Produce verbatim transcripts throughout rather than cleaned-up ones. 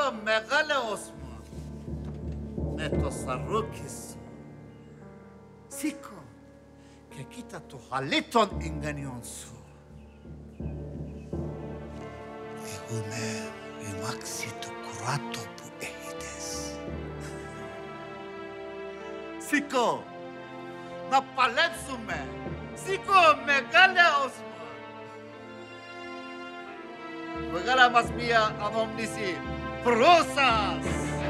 Siko megale Osman. Neto sarukis. Siko, que quita tu haliton engañoso. Ehume, emaxi tu curato pu ehites. Siko, na paletsume. Siko megale Osman. Regala más mía a omnisi. Prosas.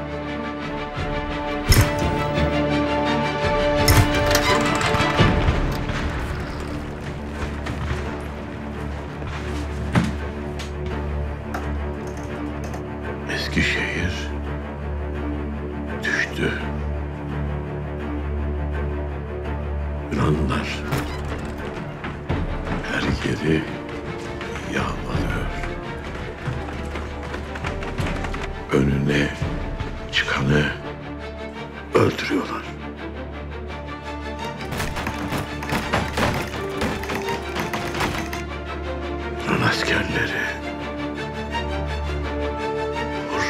Eskişehir düştü. Yunanlılar her yeri yağmalıyor. Önüne çıkanı öldürüyorlar. Yunan askerleri vur.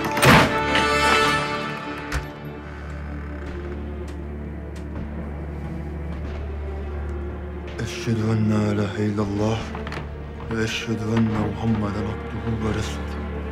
Eşhedü en la ilahe illallah ve eşhedü enne Muhammeden abduhu ve resulü.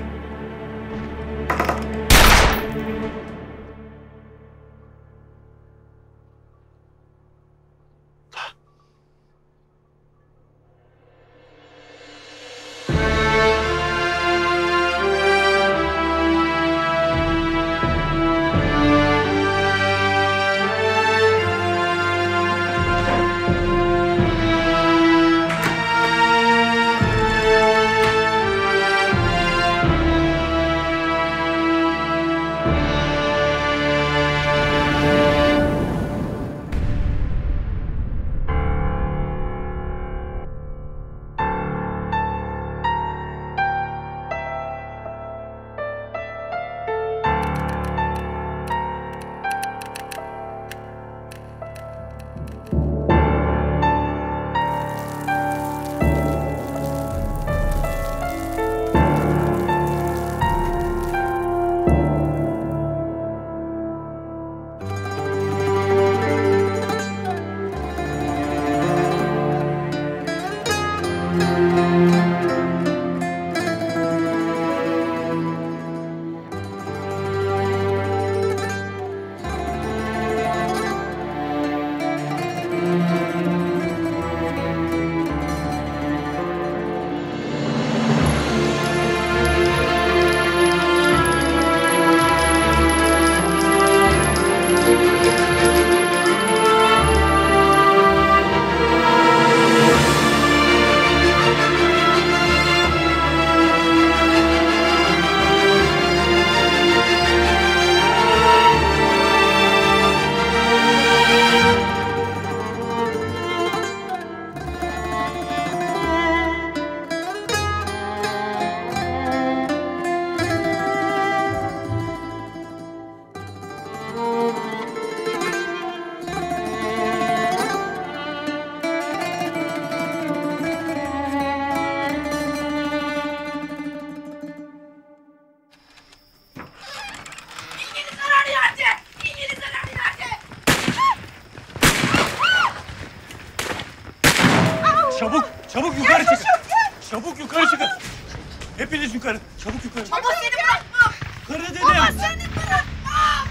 Çabuk, çabuk yukarı çıkın. Çabuk yukarı çıkın. Hepiniz yukarı, çabuk yukarı. Baba seni bırakmam. Yukarı dedim. Baba seni bırakmam.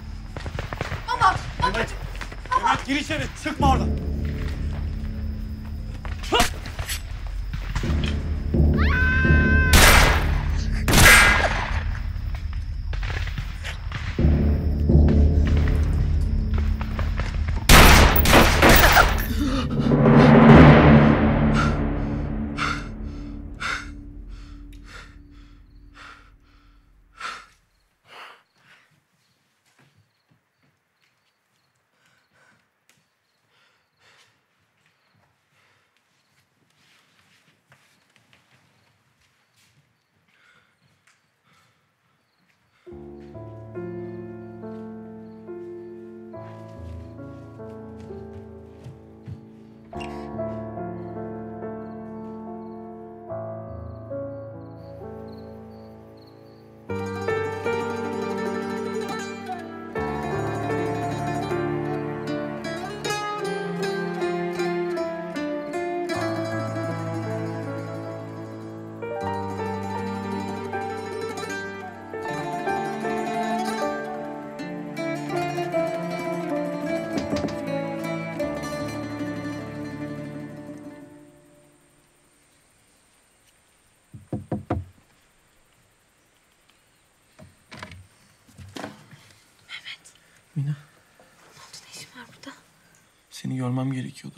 Baba, babacığım. Evet, gir içeri, çıkma oradan. Mehmet. Mina, Ne oldu? Ne işin var burada? seni görmem gerekiyordu.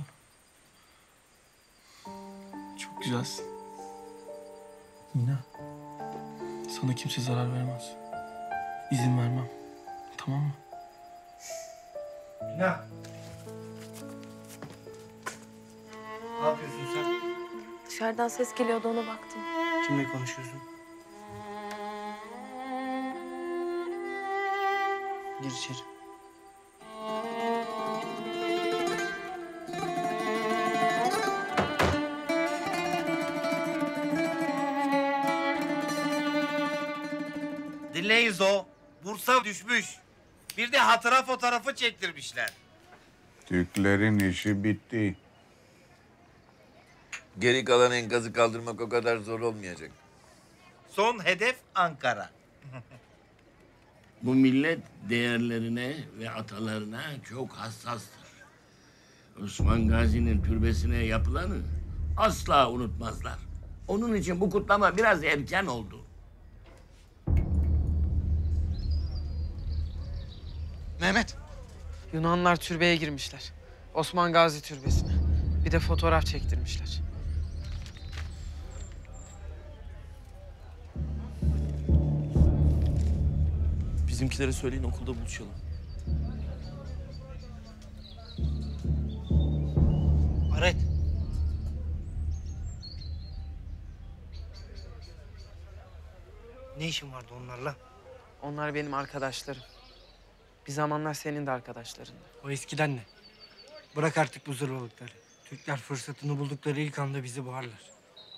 Çok güzelsin. Mina, sana kimse zarar vermez. İzin vermem. Tamam mı? Mina. Ne yapıyorsun sen? Dışarıdan ses geliyordu, ona baktım. Kimle konuşuyorsun? Gir içeri. Dinleyin o. Bursa düşmüş. Bir de hatıra fotoğrafı çektirmişler. Türklerin işi bitti. Geri kalan enkazı kaldırmak o kadar zor olmayacak. Son hedef Ankara. Bu millet değerlerine ve atalarına çok hassastır. Osman Gazi'nin türbesine yapılanı asla unutmazlar. Onun için bu kutlama biraz erken oldu. Mehmet. Yunanlar türbeye girmişler. Osman Gazi türbesine. Bir de fotoğraf çektirmişler. Bizimkilere söyleyin, okulda buluşalım. Aret. Ne işin vardı onlarla? Onlar benim arkadaşlarım. Bir zamanlar senin de arkadaşlarındı. O eskiden ne? Bırak artık bu zırvalıkları. Türkler fırsatını buldukları ilk anda bizi boğarlar.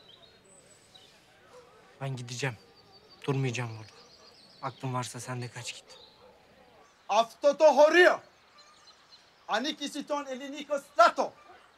Ben gideceğim. Durmayacağım burada. Aklın varsa sen de kaç git. Αυτό το χωρίο ανήκει στον ελληνικό στρατό.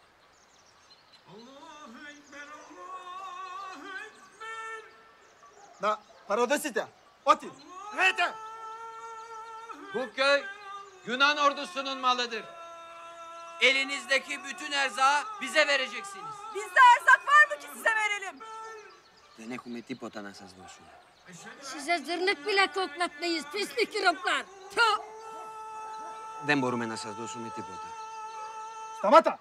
Να παραδέσετε ότι λέτε. Bu köy Yunan ordusunun malıdır. Elinizdeki bütün erzağı bize vereceksiniz. Bizde erzak var mı ki size verelim? Δεν έχουμε τίποτα να σας δώσουμε. Size zırnık bile koklatmayız pislik yuruplar. Tüh! Δεν μπορούμε να σας δώσουμε τίποτα. Σταμάτα.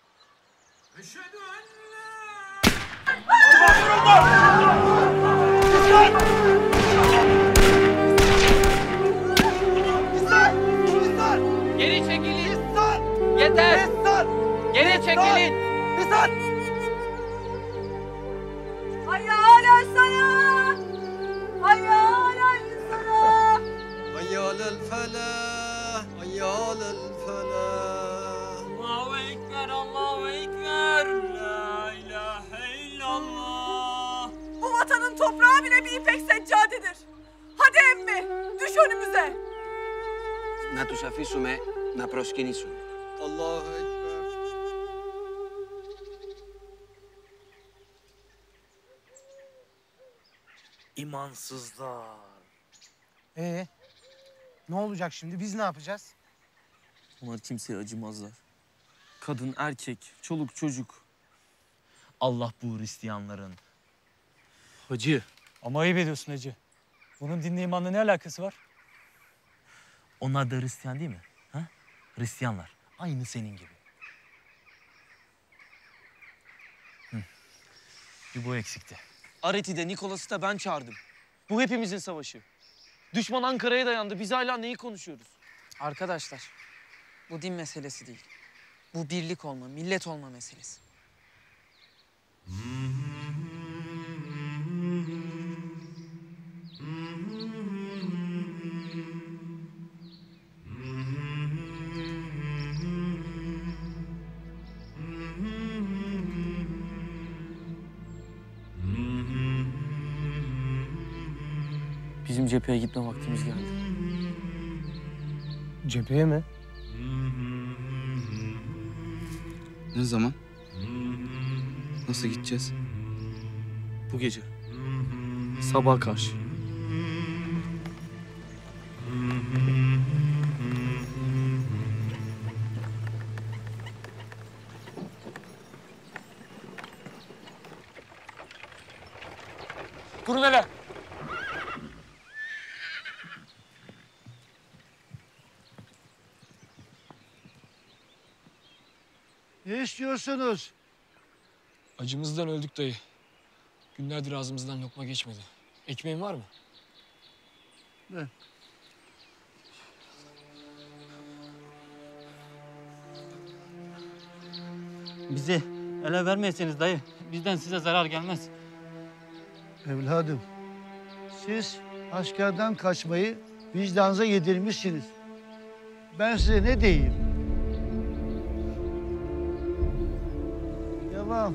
Geri çekilin. Yeter. Geri çekilin. Hayya alel sana! Hayya alel sana! Hayya alel felah. Hayya alel felah. Allahu Ekber, Allahu Ekber. La ilahe illallah. Bu vatanın toprağı bile bir ipek seccadedir. Hadi emmi, düş önümüze. Να τους αφήσουμε να προσκυνήσουν. Allahu Ekber. İmansızlar. Ee, ne olacak şimdi? Biz ne yapacağız? Onlar kimseye acımazlar. Kadın, erkek, çoluk, çocuk. Allah bu Hristiyanların. Hacı. Ama ayıp ediyorsun hacı. Bunun dinle imanla ne alakası var? Onlar da Hristiyan değil mi? Ha? Hristiyanlar. Aynı senin gibi. Hı. Bir bu eksikti. Aret'i de Nikolas'ı da ben çağırdım. Bu hepimizin savaşı. Düşman Ankara'ya dayandı. Biz hala neyi konuşuyoruz? Arkadaşlar, bu din meselesi değil. Bu birlik olma, millet olma meselesi. Bizim cepheye gitme vaktimiz geldi. Cepheye mi? Ne zaman? Nasıl gideceğiz? Bu gece. Sabaha karşı. Durun hele. Ne istiyorsunuz? Acımızdan öldük dayı. Günlerdir ağzımızdan lokma geçmedi. Ekmeğin var mı? Ne? Bizi ele vermeyeseniz dayı, bizden size zarar gelmez. Evladım, siz askerden kaçmayı vicdanınıza yedirmişsiniz. Ben size ne diyeyim? Devam.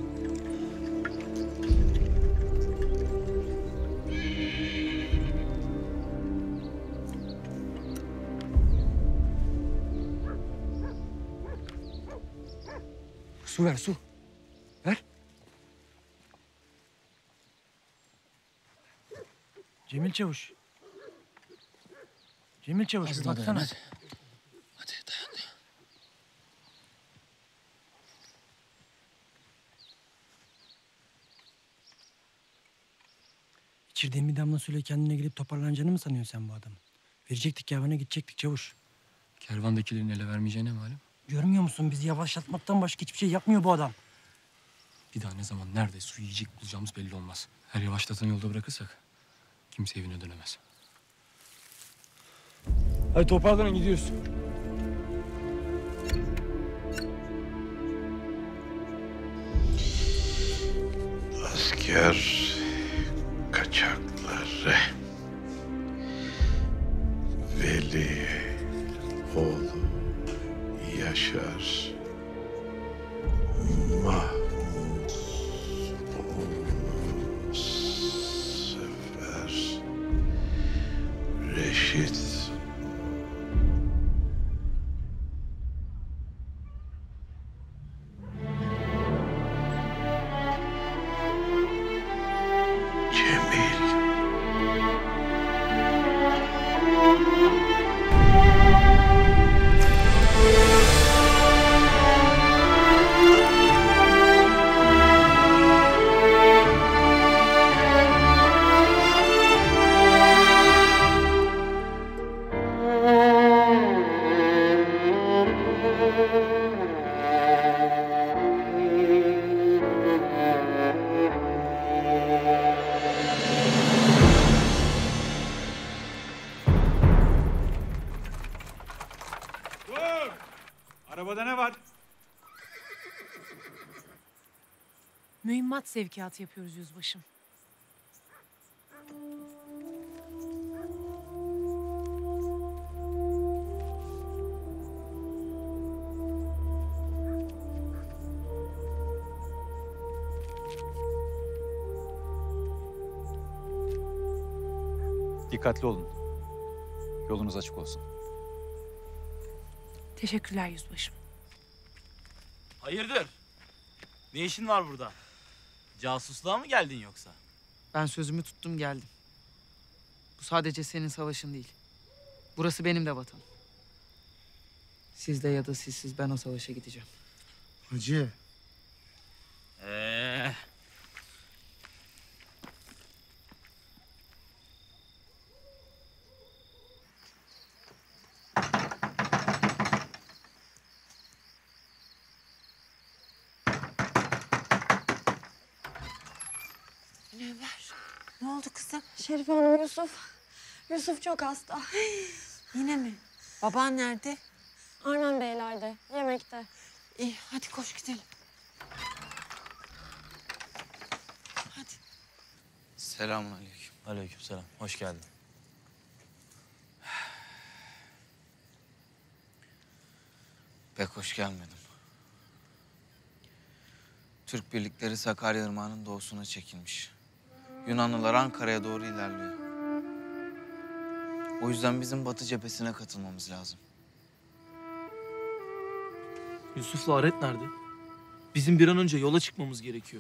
Su ver su. Ver. Cemil Çavuş. Cemil Çavuş bir baksana. Hadi. Hadi dayan. İçirdiğin bir damla suyla kendine gelip toparlanacağını mı sanıyorsun sen bu adamı? Verecektik yavana gidecektik Çavuş. Kervandakilerin ele vermeyeceğine malum. Görmüyor musun? Bizi yavaşlatmaktan başka hiçbir şey yapmıyor bu adam. Bir daha ne zaman nerede su yiyecek bulacağımız belli olmaz. Her yavaşlatan yolda bırakırsak kimse evine dönemez. Hadi toparlanın gidiyoruz. Asker kaçakları Veli oğlu Yaşar Mahmut oğlu Sefer Reşit Arabada ne var? Mühimmat sevkiyatı yapıyoruz yüzbaşım. Dikkatli olun. Yolunuz açık olsun. Teşekkürler yüzbaşım. Hayırdır? Ne işin var burada? Casusluğa mı geldin yoksa? Ben sözümü tuttum geldim. Bu sadece senin savaşın değil. Burası benim de vatanım. Sizde ya da sizsiz ben o savaşa gideceğim. Hacı. Ee. Münevver, ne oldu kızım? Şerife Hanım, Yusuf. Yusuf çok hasta. Yine mi? Baban nerede? Arman Beyler'de, yemekte. İyi, hadi koş gidelim. Hadi. Selamun aleyküm. Aleykümselam. Hoş geldin. Pek hoş gelmedim. Türk birlikleri Sakarya Irmağı'nın doğusuna çekilmiş. Yunanlılar Ankara'ya doğru ilerliyor. O yüzden bizim Batı cephesine katılmamız lazım. Yusuf'la Aret nerede? Bizim bir an önce yola çıkmamız gerekiyor.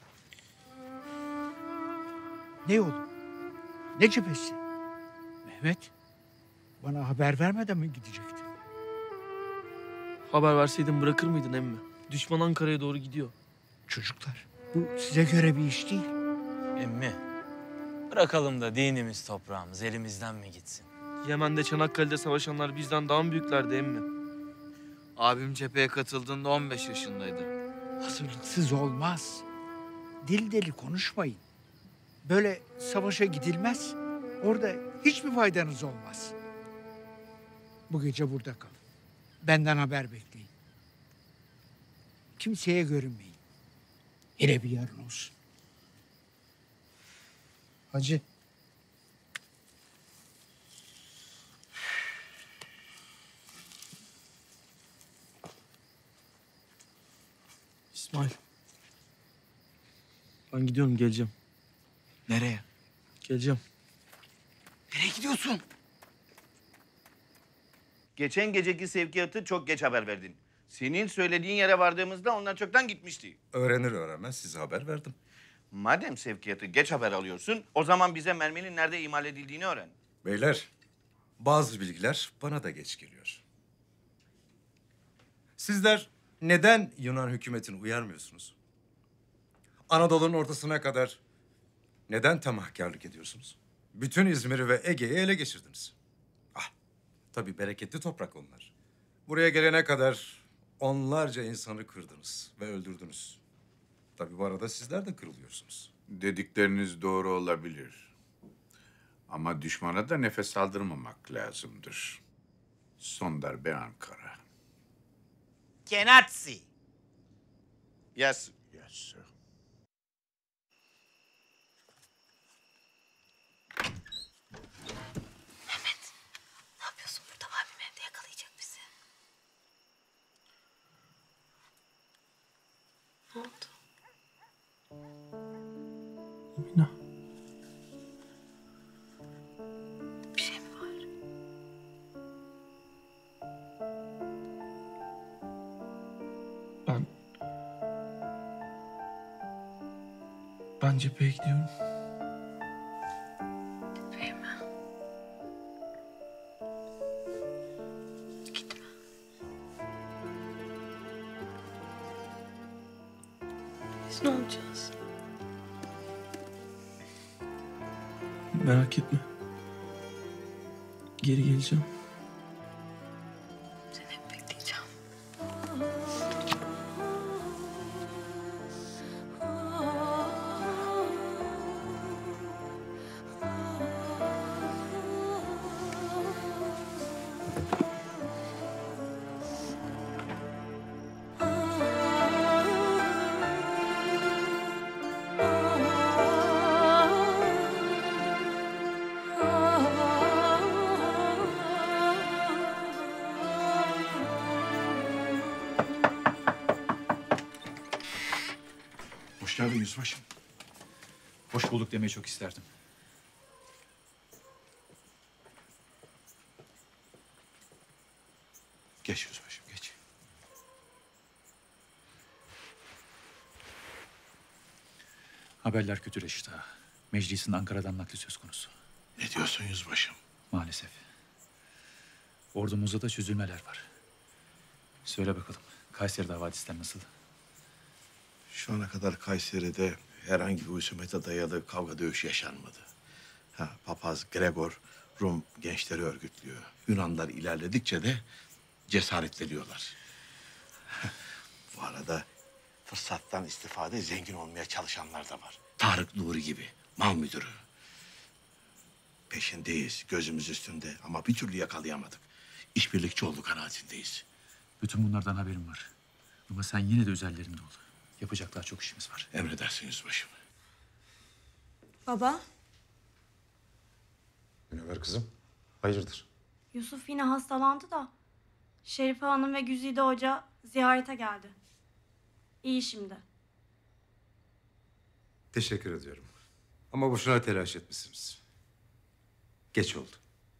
Ne yolu? Ne cephesi? Mehmet, bana haber vermeden mi gidecektin? Haber verseydin bırakır mıydın emmi? Düşman Ankara'ya doğru gidiyor. Çocuklar, bu size göre bir iş değil. Emmi, Bırakalım da dinimiz, toprağımız elimizden mi gitsin? Yemen'de, Çanakkale'de savaşanlar bizden daha mı büyüklerdi emmi? Abim cepheye katıldığında on beş yaşındaydı. Hazırlıksız olmaz. Deli deli konuşmayın. Böyle savaşa gidilmez. Orada hiçbir faydanız olmaz. Bu gece burada kalın. Benden haber bekleyin. Kimseye görünmeyin. Hele bir yarın olsun. Hacı. İsmail. Ben gidiyorum, geleceğim. Nereye? Geleceğim. Nereye gidiyorsun? Geçen geceki sevkiyatı çok geç haber verdin. Senin söylediğin yere vardığımızda onlar çoktan gitmişti. Öğrenir öğrenmez size haber verdim. Madem sevkiyatı geç haber alıyorsun, o zaman bize merminin nerede imal edildiğini öğren. Beyler, bazı bilgiler bana da geç geliyor. Sizler neden Yunan hükümetini uyarmıyorsunuz? Anadolu'nun ortasına kadar neden tamahkarlık ediyorsunuz? Bütün İzmir'i ve Ege'yi ele geçirdiniz. Ah, tabii bereketli toprak onlar. Buraya gelene kadar onlarca insanı kırdınız ve öldürdünüz. Tabii bu arada sizler de kırılıyorsunuz. Dedikleriniz doğru olabilir. Ama düşmana da nefes aldırmamak lazımdır. Son darbe Ankara. Kenatsi. Yes. Yes, sir. Mehmet, ne yapıyorsun burada? Abim evde yakalayacak bizi. Ne oldu? Mina. Bir şey mi var? Ben... Ben cepheye gidiyorum. Cepheye mi? Gitme. Biz ne olacağız? Merak etme. Geri geleceğim. Seni hep bekleyeceğim. Hoş geldin yüzbaşım. Hoş bulduk demeyi çok isterdim. Geç yüzbaşım, geç. Haberler kötü Reşit Ağa. Meclisin Ankara'dan nakli söz konusu. Ne diyorsun yüzbaşım? Maalesef. Ordumuzda da çözülmeler var. Söyle bakalım, Kayseri havadisler nasıl? Şu ana kadar Kayseri'de herhangi bir husumete dayalı kavga dövüş yaşanmadı. Ha, papaz Gregor Rum gençleri örgütlüyor. Yunanlar ilerledikçe de cesaretleniyorlar. Bu arada fırsattan istifade zengin olmaya çalışanlar da var. Tarık Nuri gibi mal müdürü. Peşindeyiz, gözümüz üstünde ama bir türlü yakalayamadık. İşbirlikçi olduğu kanaatindeyiz. Bütün bunlardan haberim var. Ama sen yine de üzerlerinde ol. Yapacak daha çok işimiz var. Emredersin yüzbaşım. Baba, Münevver kızım, hayırdır? Yusuf yine hastalandı da Şerife Hanım ve Güzide Hoca ziyarete geldi. İyi şimdi. Teşekkür ediyorum. Ama boşuna telaş etmişsiniz. Geç oldu.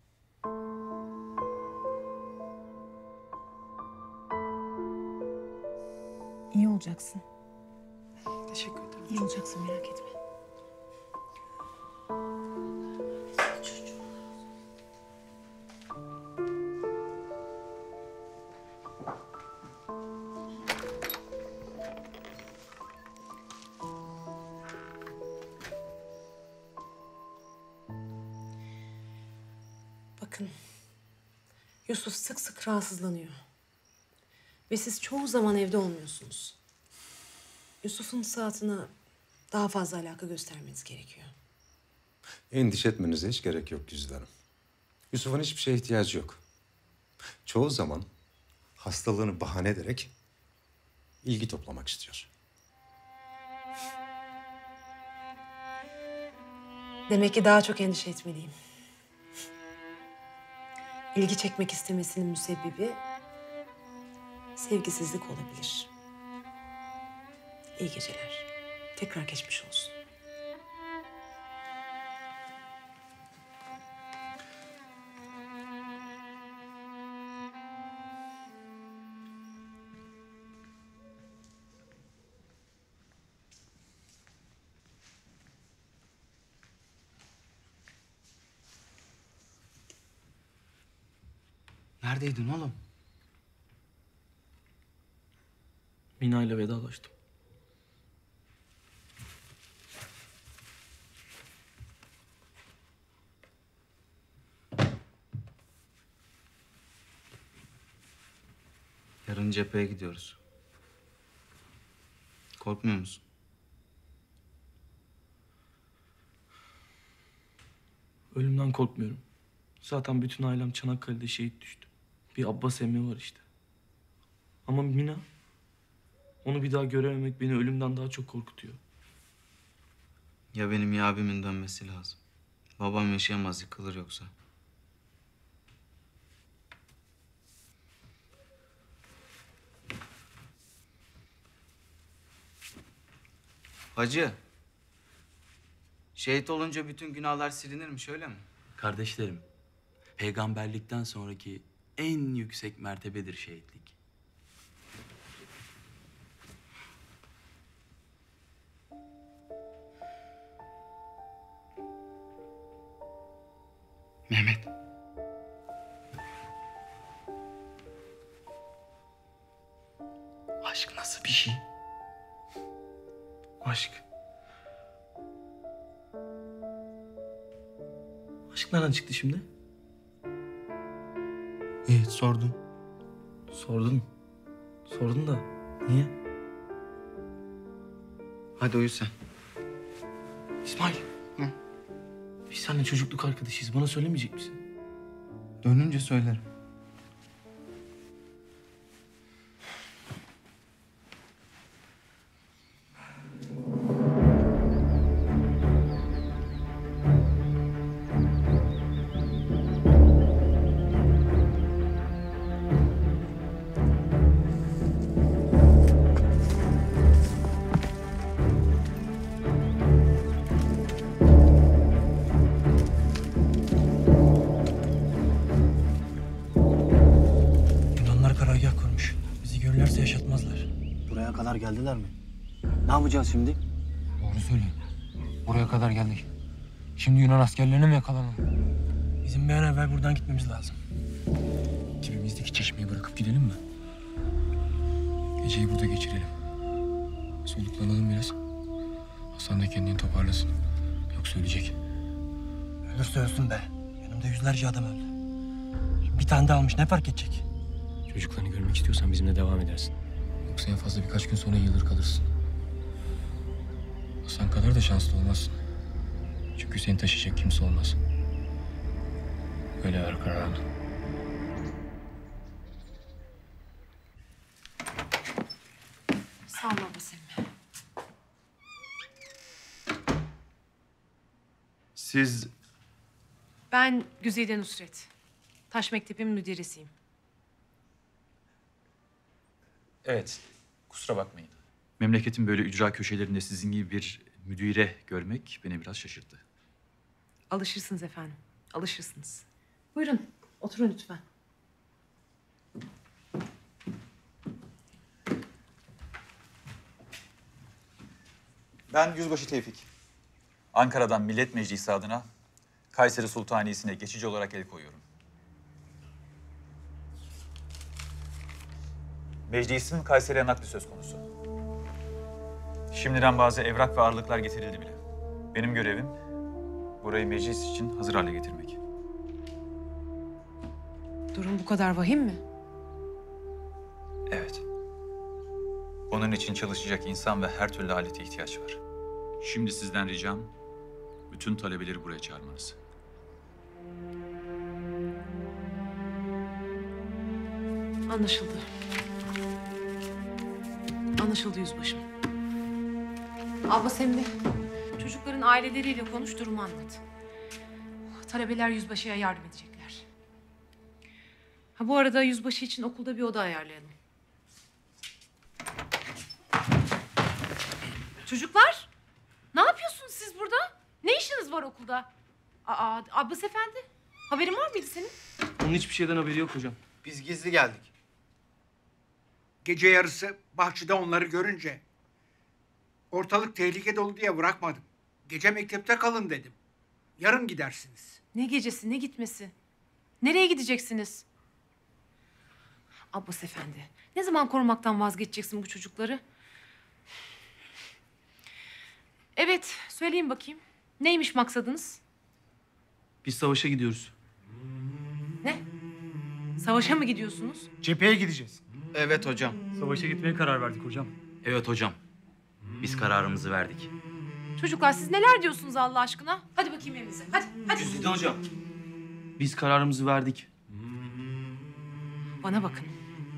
İyi olacaksın. teşekkür ederim. İyi olacaksın, merak etme. Bakın, Yusuf sık sık rahatsızlanıyor. Ve siz çoğu zaman evde olmuyorsunuz. Yusuf'un saatine daha fazla alaka göstermeniz gerekiyor. Endişe etmenize hiç gerek yok Güzide Hanım. Yusuf'un hiçbir şeye ihtiyacı yok. Çoğu zaman hastalığını bahane ederek ilgi toplamak istiyor. Demek ki daha çok endişe etmeliyim. İlgi çekmek istemesinin müsebbibi sevgisizlik olabilir. İyi geceler. Tekrar geçmiş olsun. Neredeydin oğlum? Mina ile vedalaştım. Yarın cepheye gidiyoruz. Korkmuyor musun? Ölümden korkmuyorum. Zaten bütün ailem Çanakkale'de şehit düştü. Bir Abbas emmi var işte. Ama Mina, onu bir daha görememek beni ölümden daha çok korkutuyor. Ya benim ya abimin dönmesi lazım. Babam yaşayamaz, yıkılır yoksa. Hacı, şehit olunca bütün günahlar silinirmiş, öyle mi? Kardeşlerim, peygamberlikten sonraki en yüksek mertebedir şehitlik. Mehmet. Aşk nasıl bir şey? Aşk. Aşk nereden çıktı şimdi? Evet, sordum. Sordun. Sordun da niye? Hadi uyu sen. İsmail. Hı? Biz seninle çocukluk arkadaşıyız. Bana söylemeyecek misin? Dönünce söylerim. Yunanlar karargah kurmuş. Bizi görürlerse yaşatmazlar. Buraya kadar geldiler mi? Ne yapacağız şimdi? Doğru söylüyor. Buraya kadar geldik. Şimdi Yunan askerlerine mi yakalanalım? Bizim bir an evvel buradan gitmemiz lazım. Dibimizdeki çeşmeyi bırakıp gidelim mi? Geceyi burada geçirelim. Soluklanalım biraz. Hasan da kendini toparlasın. Yoksa ölecek. Ölürse ölsün be. Yanımda yüzlerce adam öldü. Şimdi bir tane de almış. Ne fark edecek? Çocuklarını görmek istiyorsan bizimle devam edersin. Yoksa en fazla birkaç gün sonra yıldır kalırsın. Hasan kadar da şanslı olmazsın. Çünkü seni taşıyacak kimse olmaz. Öyle ver kararını. Sağ ol baba Semih. Siz Ben Güzide Nusret. Taş Mektebi'nin müdirisiyim. Evet, kusura bakmayın. Memleketin böyle ücra köşelerinde sizin gibi bir müdire görmek beni biraz şaşırttı. Alışırsınız efendim. Alışırsınız. Buyurun. Oturun lütfen. Ben Yüzbaşı Tevfik. Ankara'dan Millet Meclisi adına Kayseri Sultaniyesi'ne geçici olarak el koyuyorum. Meclisin Kayseri'ye nakli söz konusu. Şimdiden bazı evrak ve ağırlıklar getirildi bile. Benim görevim burayı meclis için hazır hale getirmek. Durum bu kadar vahim mi? Evet. Onun için çalışacak insan ve her türlü alete ihtiyaç var. Şimdi sizden ricam bütün talebeleri buraya çağırmanız. Anlaşıldı. Anlaşıldı yüzbaşım. Abbas emmi, çocukların aileleriyle konuş, durumu anlat. Talebeler yüzbaşıya yardım edecekler. Ha, bu arada yüzbaşı için okulda bir oda ayarlayalım. Çocuklar, ne yapıyorsunuz siz burada? Ne işiniz var okulda? Aa, Abbas efendi, haberin var mıydı senin? Onun hiçbir şeyden haberi yok hocam. Biz gizli geldik. Gece yarısı bahçede onları görünce ortalık tehlike dolu diye bırakmadım. Gece mektepte kalın dedim. Yarın gidersiniz. Ne gecesi, ne gitmesi? Nereye gideceksiniz? Abbas efendi, ne zaman korumaktan vazgeçeceksin bu çocukları? Evet, söyleyin bakayım. Neymiş maksadınız? Biz savaşa gidiyoruz. Ne? Savaşa mı gidiyorsunuz? Cepheye gideceğiz. Evet hocam. Savaşa gitmeye karar verdik hocam. Evet hocam. Biz kararımızı verdik. Çocuklar siz neler diyorsunuz Allah aşkına? Hadi bakayım evinize, hadi, hadi. Güzide hocam. Biz kararımızı verdik. Bana bakın.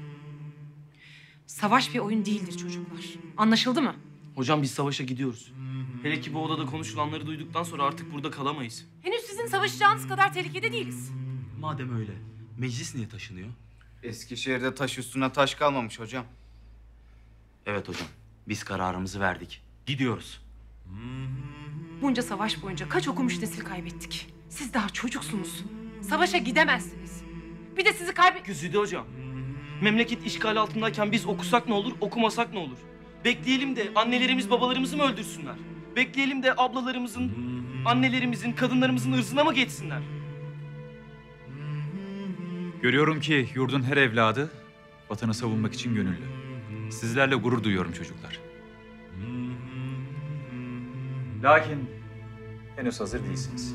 Savaş bir oyun değildir çocuklar. Anlaşıldı mı? Hocam biz savaşa gidiyoruz. Hele ki bu odada konuşulanları duyduktan sonra artık burada kalamayız. Henüz sizin savaşacağınız kadar tehlikede değiliz. Madem öyle, meclis niye taşınıyor? Eskişehir'de taş üstüne taş kalmamış hocam. Evet hocam, biz kararımızı verdik. Gidiyoruz. Bunca savaş boyunca kaç okumuş nesil kaybettik. Siz daha çocuksunuz. Savaşa gidemezsiniz. Bir de sizi kaybet... Güzide hocam. Memleket işgal altındayken biz okusak ne olur, okumasak ne olur? Bekleyelim de annelerimiz babalarımızı mı öldürsünler? Bekleyelim de ablalarımızın, annelerimizin, kadınlarımızın ırzına mı geçsinler? Görüyorum ki yurdun her evladı vatanı savunmak için gönüllü. Sizlerle gurur duyuyorum çocuklar. Lakin henüz hazır değilsiniz.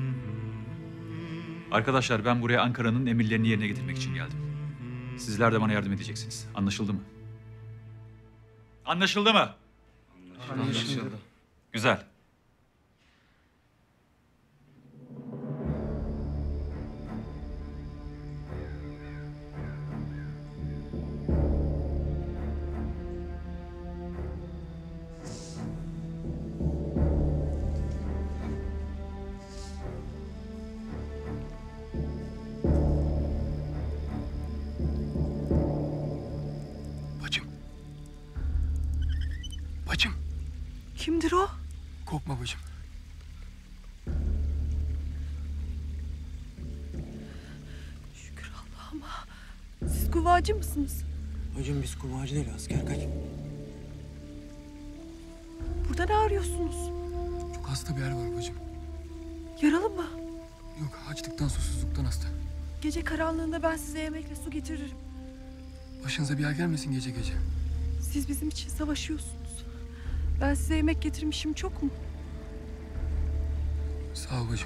Arkadaşlar ben buraya Ankara'nın emirlerini yerine getirmek için geldim. Sizler de bana yardım edeceksiniz. Anlaşıldı mı? Anlaşıldı mı? Anlaşıldı. Güzel. Bacım. Bacım. Kimdir o? Korkma bacım. Şükür Allah'ıma. Siz kuvacı mısınız? Hocam biz kuvacı değil, asker kaç. Burada ne arıyorsunuz? Çok hasta bir yer var bacım. Yaralı mı? Yok, açlıktan susuzluktan hasta. Gece karanlığında ben size yemekle su getiririm. Başınıza bir yer gelmesin gece gece. Siz bizim için savaşıyorsunuz. Ben size yemek getirmişim, çok mu? Sağ ol bacım.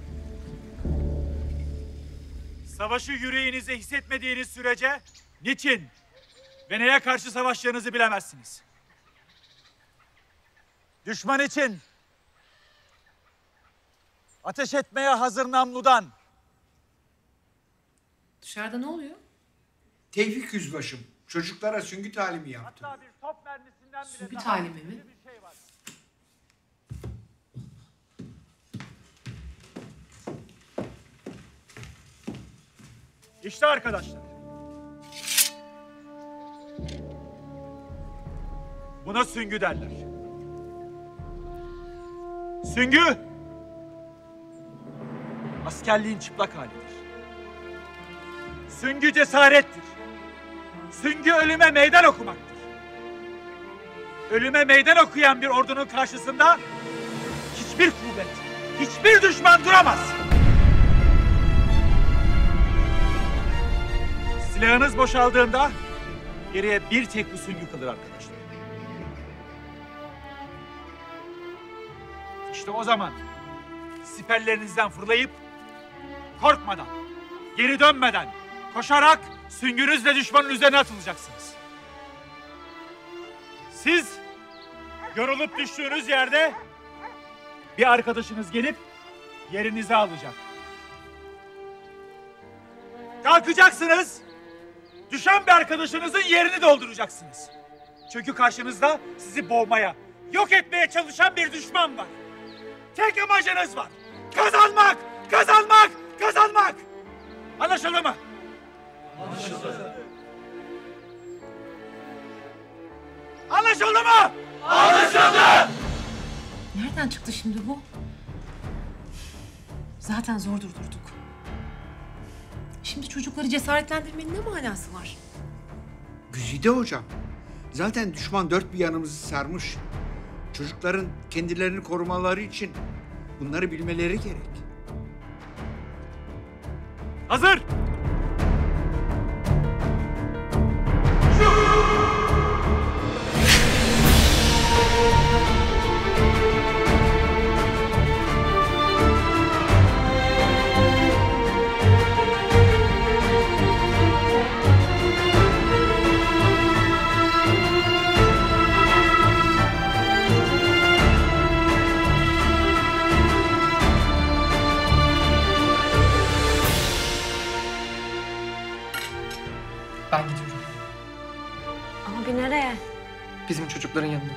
Savaşı yüreğinize hissetmediğiniz sürece niçin ve neye karşı savaşacağınızı bilemezsiniz. Düşman için ateş etmeye hazır namludan. Dışarıda ne oluyor? Tevfik yüzbaşım. Çocuklara süngü talimi yaptım. Hatta bir top mermisinden bile Süngü daha talimi mi? önemli bir şey var. İşte arkadaşlar. Buna süngü derler. Süngü askerliğin çıplak halidir. Süngü cesarettir. Süngü ölüme meydan okumaktır. Ölüme meydan okuyan bir ordunun karşısında hiçbir kuvvet, hiçbir düşman duramaz. Silahınız boşaldığında geriye bir tek bu süngü kalır arkadaşlar. İşte o zaman siperlerinizden fırlayıp korkmadan, geri dönmeden, koşarak süngünüzle düşmanın üzerine atılacaksınız. Siz yorulup düştüğünüz yerde bir arkadaşınız gelip yerinizi alacak. Kalkacaksınız, düşen bir arkadaşınızın yerini dolduracaksınız. Çünkü karşınızda sizi boğmaya, yok etmeye çalışan bir düşman var. Tek amacınız var. Kazanmak, kazanmak, kazanmak. Anlaşıldı mı? Anlaşıldı. Anlaşıldı mı? Anlaşıldı. Nereden çıktı şimdi bu? Zaten zor durdurduk. Şimdi çocukları cesaretlendirmenin ne manası var? Güzide hocam. Zaten düşman dört bir yanımızı sarmış. Çocukların kendilerini korumaları için bunları bilmeleri gerek. Hazır. Ben gidiyorum. Abi nereye? Bizim çocukların yanına.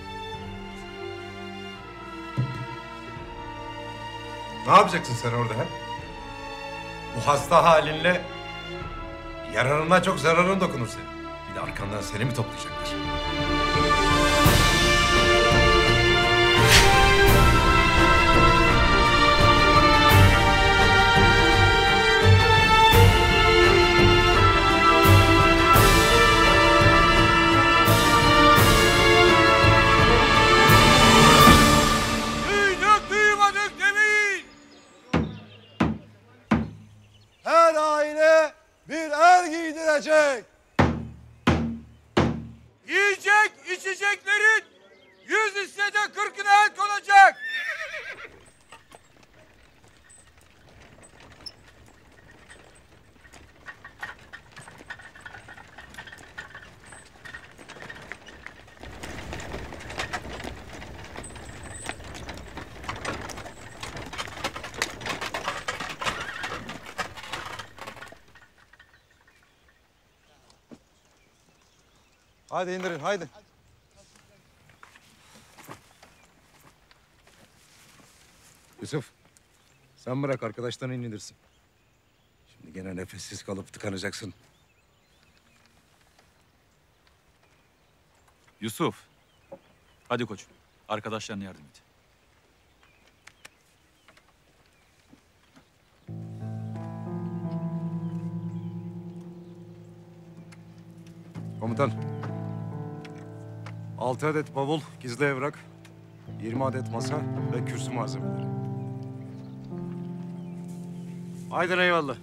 Ne yapacaksın sen orada ha? Bu hasta halinle yararına çok zararın dokunur senin. Bir de arkandan seni mi toplayacaklar? Duyduk duymadık demeyin. Her aile bir er giydirecek. Yiyecek içeceklerin yüz hissede kırkına el konacak. Hadi indirin, haydi. Yusuf, sen bırak arkadaşlarını indirsin. Şimdi gene nefessiz kalıp tıkanacaksın. Yusuf. Hadi koçum. Arkadaşlarına yardım et. Komutan. Altı adet bavul, gizli evrak, yirmi adet masa ve kürsü malzemeleri. Haydi eyvallah.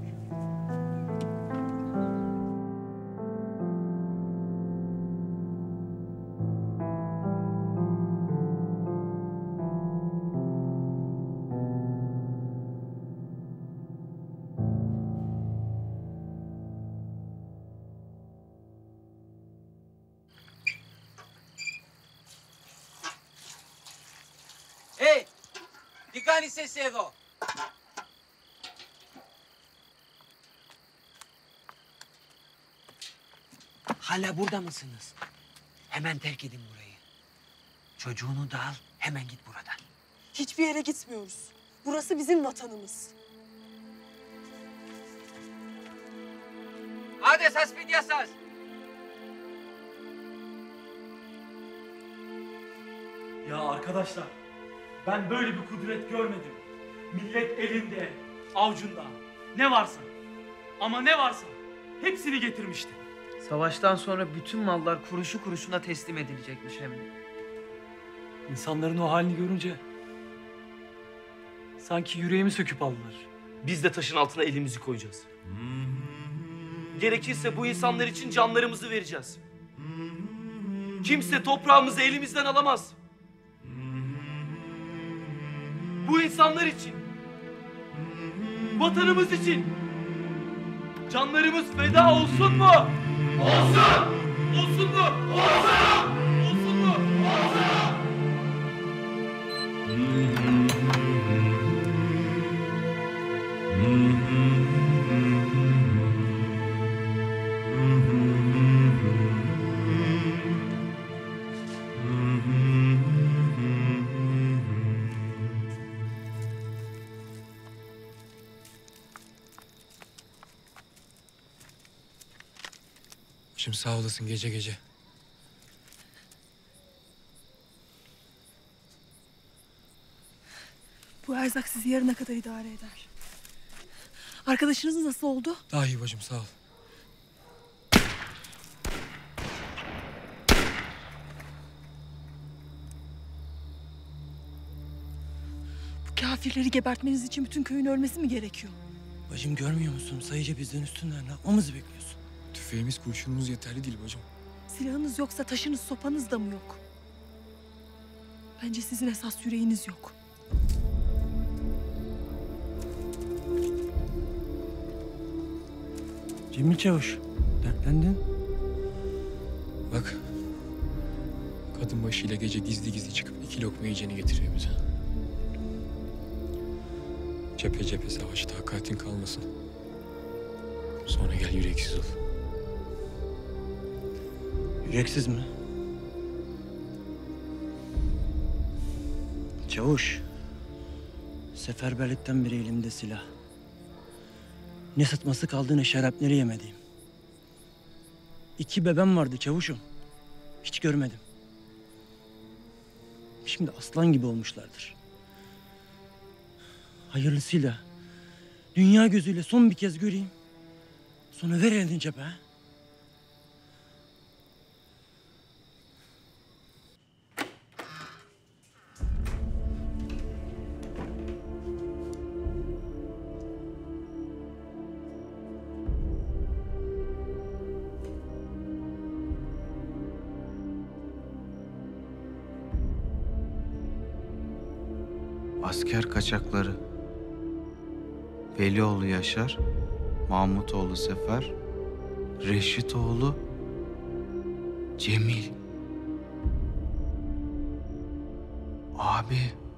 Hey! Τι κάνεις εσύ εδώ? Hala burada mısınız? Hemen terk edin burayı. Çocuğunu da al, hemen git buradan. Hiçbir yere gitmiyoruz. Burası bizim vatanımız. Hadi σας σπίτια σας! Ya arkadaşlar, ben böyle bir kudret görmedim. Millet elinde, avcunda. Ne varsa, ama ne varsa hepsini getirmişti. Savaştan sonra bütün mallar kuruşu kuruşuna teslim edilecekmiş hem de. İnsanların o halini görünce sanki yüreğimi söküp aldılar. Biz de taşın altına elimizi koyacağız. Gerekirse bu insanlar için canlarımızı vereceğiz. Kimse toprağımızı elimizden alamaz. Bu insanlar için, vatanımız için Canlarımız feda olsun mu? Olsun! Olsun mu? Olsun! Olsun mu? Olsun! Şimdi sağ olasın gece gece. Bu erzak sizi yarına kadar idare eder. Arkadaşınız nasıl oldu? Daha iyi bacım sağ ol. Bu kafirleri gebertmeniz için bütün köyün ölmesi mi gerekiyor? Bacım görmüyor musun? Sayıca bizden üstünler. Ne yapmamızı bekliyorsun? Tüfeğimiz, kurşunumuz yeterli değil bacım. Silahınız yoksa taşınız, sopanız da mı yok? Bence sizin esas yüreğiniz yok. Cemil Çavuş, dertlendin. Bak, kadın başıyla gece gizli gizli çıkıp iki lokma yiyeceğini getiriyor bize. Cephe cephe savaş, takatin kalmasın. Sonra gel yüreksiz ol. Yüreksiz mi? Çavuş, seferberlikten beri elimde silah. Ne sıtması kaldı ne şarapneli yemediğim. İki bebem vardı çavuşum. Hiç görmedim. Şimdi aslan gibi olmuşlardır. Hayırlısıyla, dünya gözüyle son bir kez göreyim. Sonra ver elini cebe ha. Asker kaçakları. Velioğlu Yaşar, Mahmutoğlu Sefer, Reşitoğlu Cemil. Abi.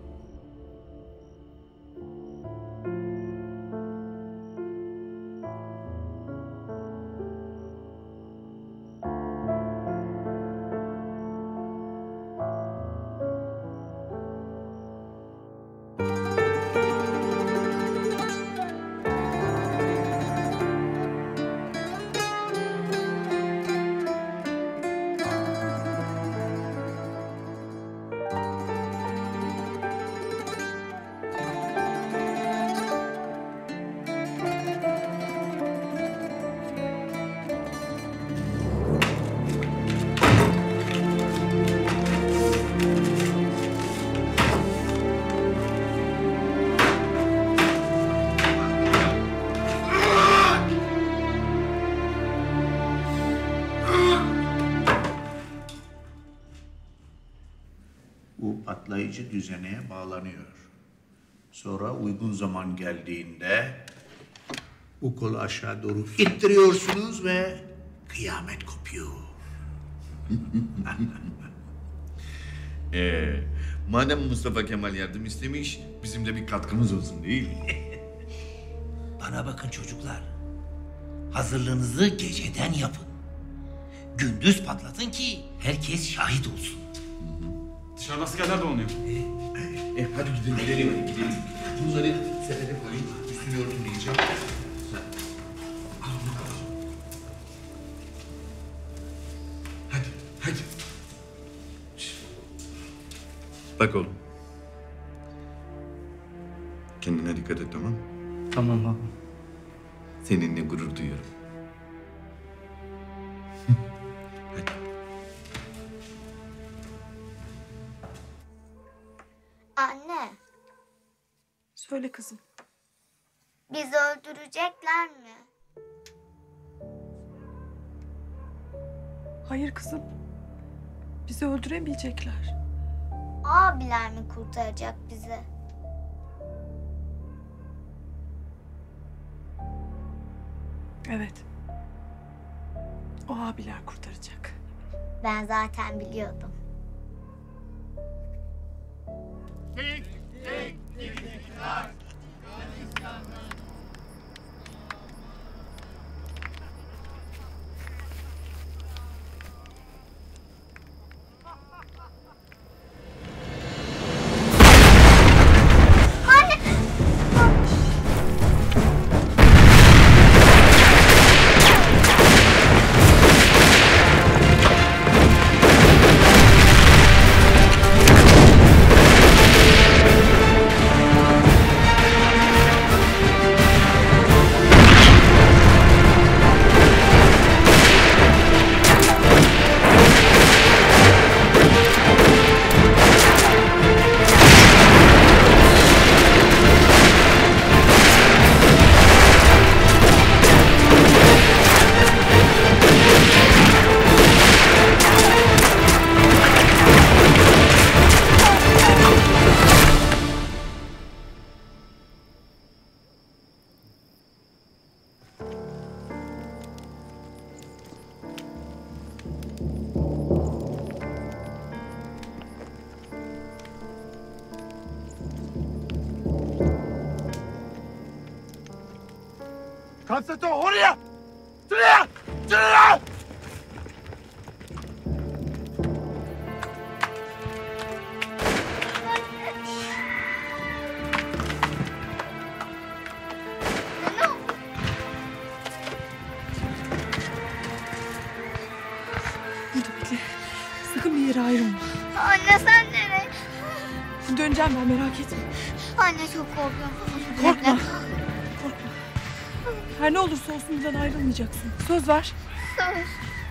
Bu patlayıcı düzeneye bağlanıyor. Sonra uygun zaman geldiğinde bu kolu aşağı doğru ittiriyorsunuz ve kıyamet kopuyor. Ee, madem Mustafa Kemal yardım istemiş, bizim de bir katkımız olsun değil mi? Bana bakın çocuklar. Hazırlığınızı geceden yapın. Gündüz patlatın ki herkes şahit olsun. Dışarıda askerler dolanıyor. E, hadi gidelim, gidelim, hadi gidelim. Bunları sepete koyun, üstünü örtüleyeceğim. Hadi, hadi. Bak oğlum. Kendine dikkat et, tamam mı? Tamam baba. Seninle gurur duyuyorum. Anne, Söyle kızım. bizi öldürecekler mi? Hayır kızım. Bizi öldüremeyecekler. Abiler mi kurtaracak bizi? Evet. O abiler kurtaracak. Ben zaten biliyordum. Kapsatı oraya! Şuraya! Şuraya! Burada bekle. Sakın bir yere ayrılma. Anne sen nereye? Döneceğim ben, merak etme. Anne çok korkuyorum. Korkma. Korkma. Her ne olursa olsun buradan ayrılmayacaksın. Söz ver. Söz.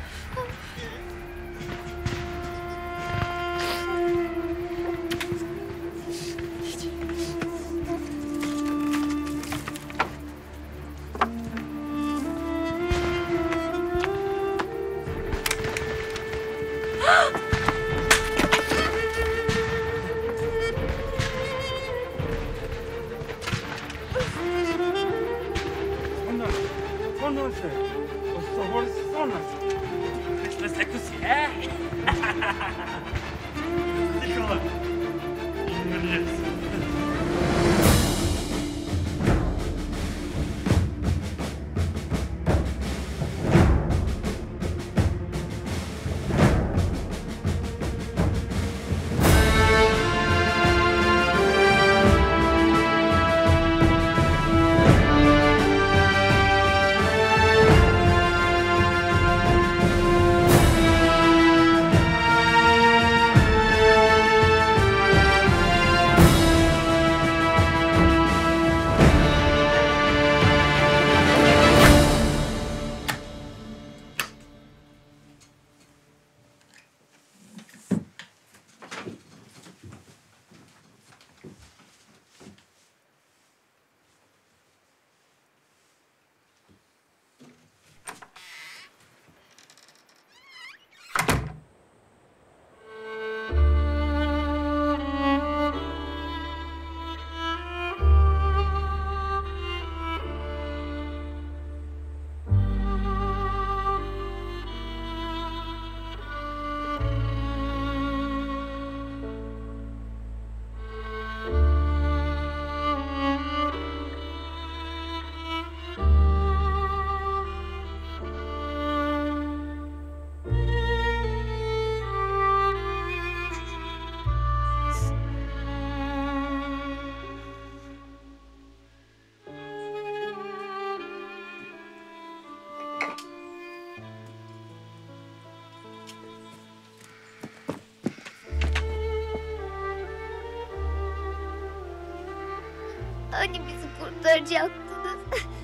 Hani bizi kurtaracaktınız?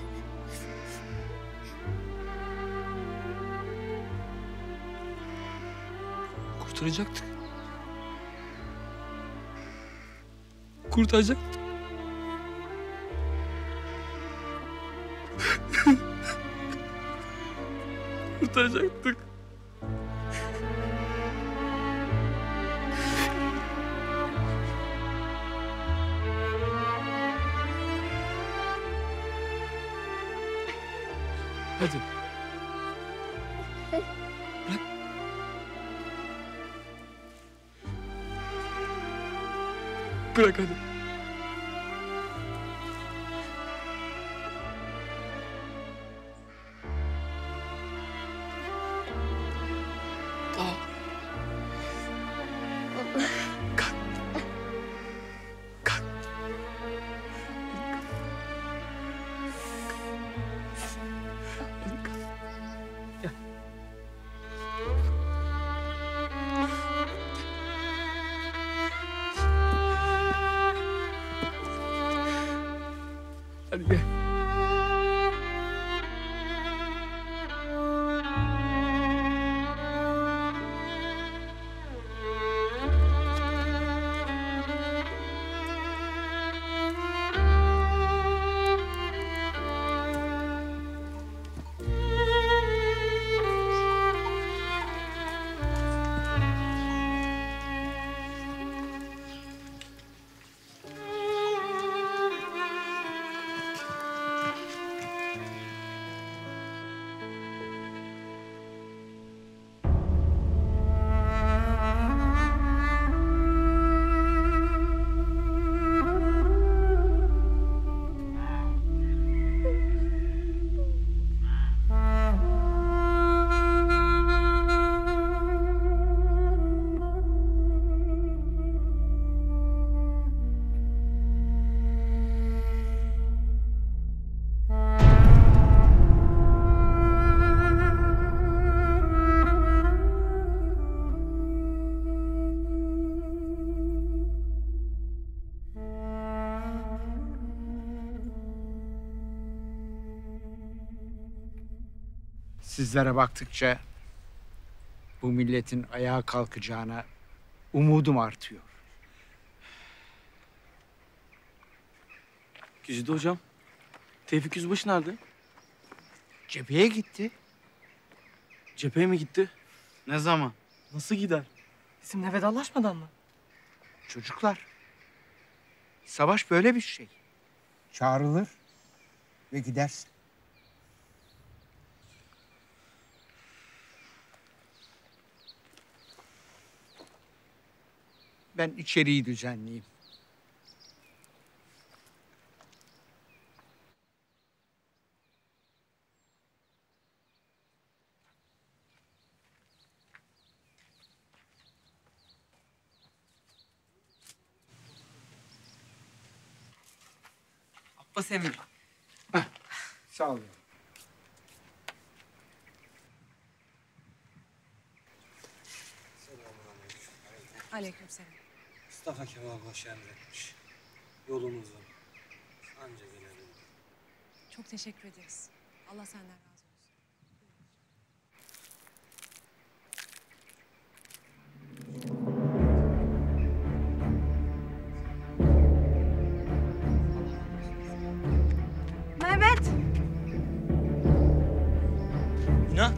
Kurtaracaktık. Kurtaracaktık. Kurtaracaktık. Hadi. Bırak hadi. Hadi gel. Sizlere baktıkça bu milletin ayağa kalkacağına umudum artıyor. Güzide hocam. Tevfik Yüzbaşı nerede? Cepheye gitti. Cepheye mi gitti? Ne zaman? Nasıl gider? Bizimle vedalaşmadan mı? Çocuklar, savaş böyle bir şey. Çağrılır ve gidersin. Ben içeriği düzenleyeyim. Abbas Emmi. Sağ olun. Aleykümselam. Mustafa Kemal Paşa emretmiş. Yolumuz var. Anca gelelim. Çok teşekkür ederiz. Allah senden razı olsun. Mehmet! Mina?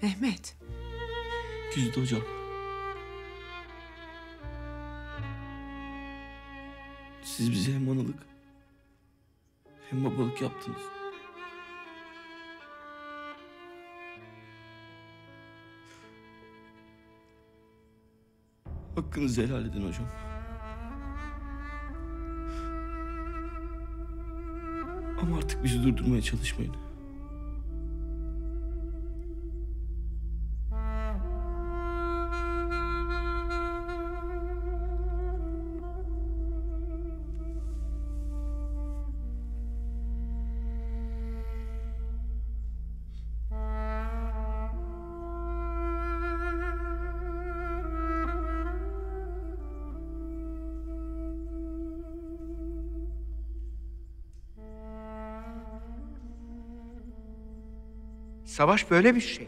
Mehmet. Güzide hocam. Siz bize hem analık hem babalık yaptınız. Hakkınızı helal edin hocam. Ama artık bizi durdurmaya çalışmayın. Savaş böyle bir şey.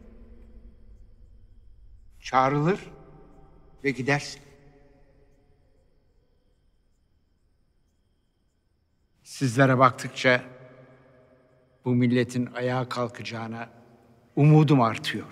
Çağrılır ve gidersin. Sizlere baktıkça bu milletin ayağa kalkacağına umudum artıyor.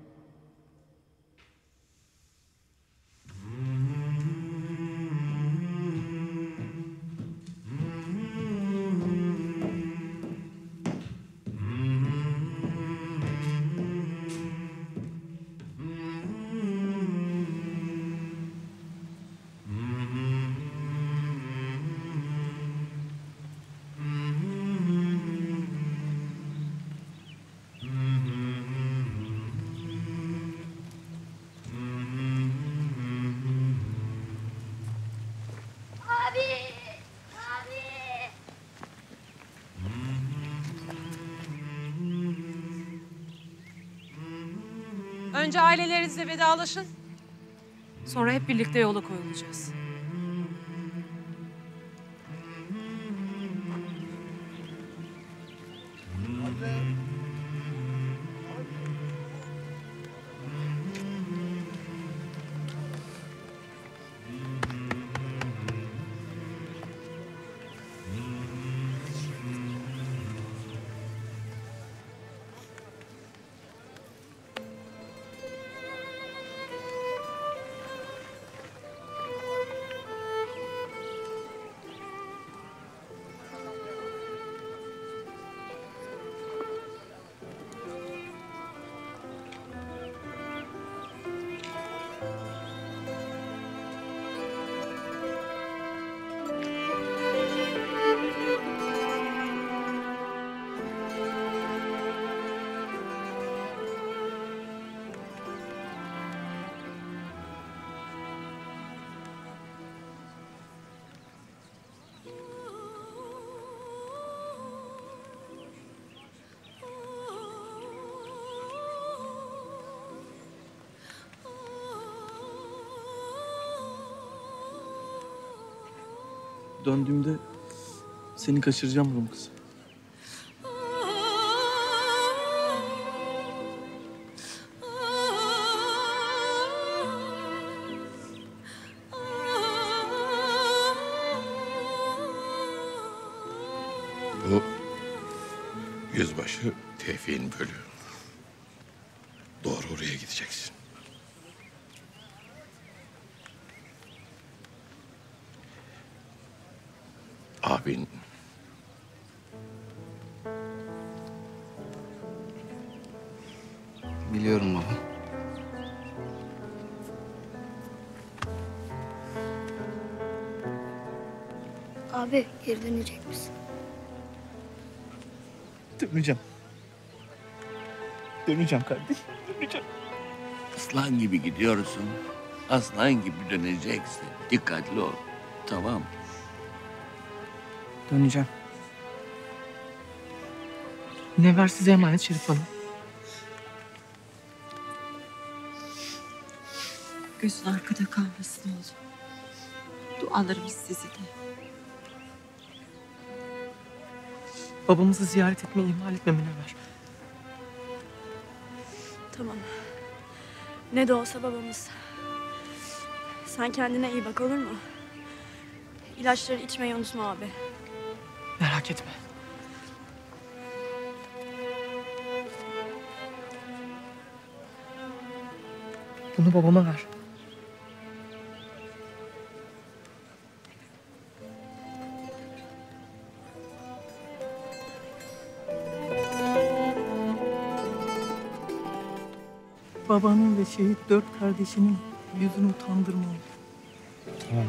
Önce ailelerinizle vedalaşın. Sonra hep birlikte yola koyulacağız. Döndüğümde seni kaçıracağım Rum kızı. Bu yüzbaşı Tevfik'in bölüğü. Doğru oraya gideceksin. Abin Biliyorum baba. Abi geri dönecek misin? Döneceğim. Döneceğim kardeşim. Döneceğim. Aslan gibi gidiyorsun. Aslan gibi döneceksin. Dikkatli ol. Tamam. Döneceğim. Münevver size emanet Şerif Hanım. Gözün arkada kalmasın oğlum. Dualarımız sizi de. Babamızı ziyaret etmeyi ihmal etme Münevver. Tamam. Ne de olsa babamız. Sen kendine iyi bak, olur mu? İlaçları içmeyi unutma abi. Merak etme. Bunu babama ver. Babanın ve şehit dört kardeşinin yüzünü utandırma. Tamam.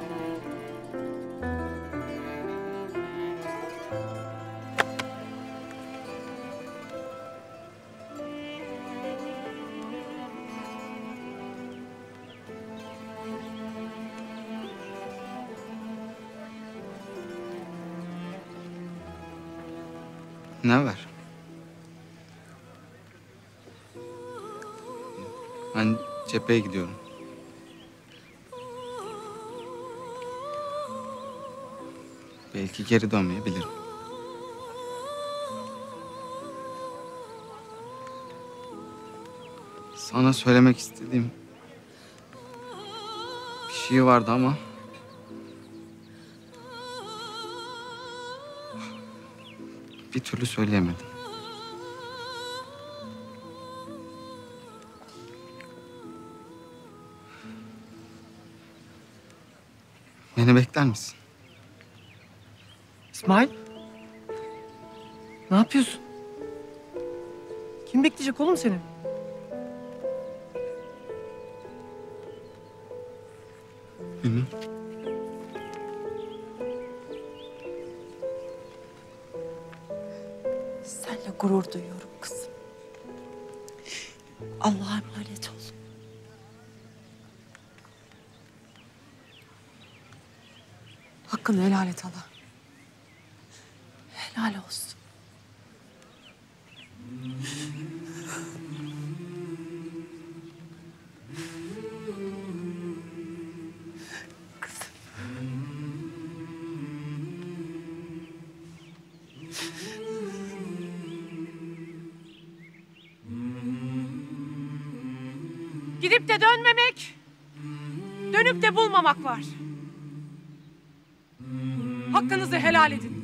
Ne var? Ben cepheye gidiyorum. Belki geri dönmeyebilirim. Sana söylemek istediğim bir şey vardı ama bir türlü söyleyemedim. Beni bekler misin? İsmail. Ne yapıyorsun? Kim bekleyecek oğlum seni? Bilmem. Seninle gurur duyuyorum kızım. Allah'a emanet ol. Hakkını helal et hala. Helal olsun. Gidip de dönmemek, dönüp de bulmamak var. Hakkınızı helal edin.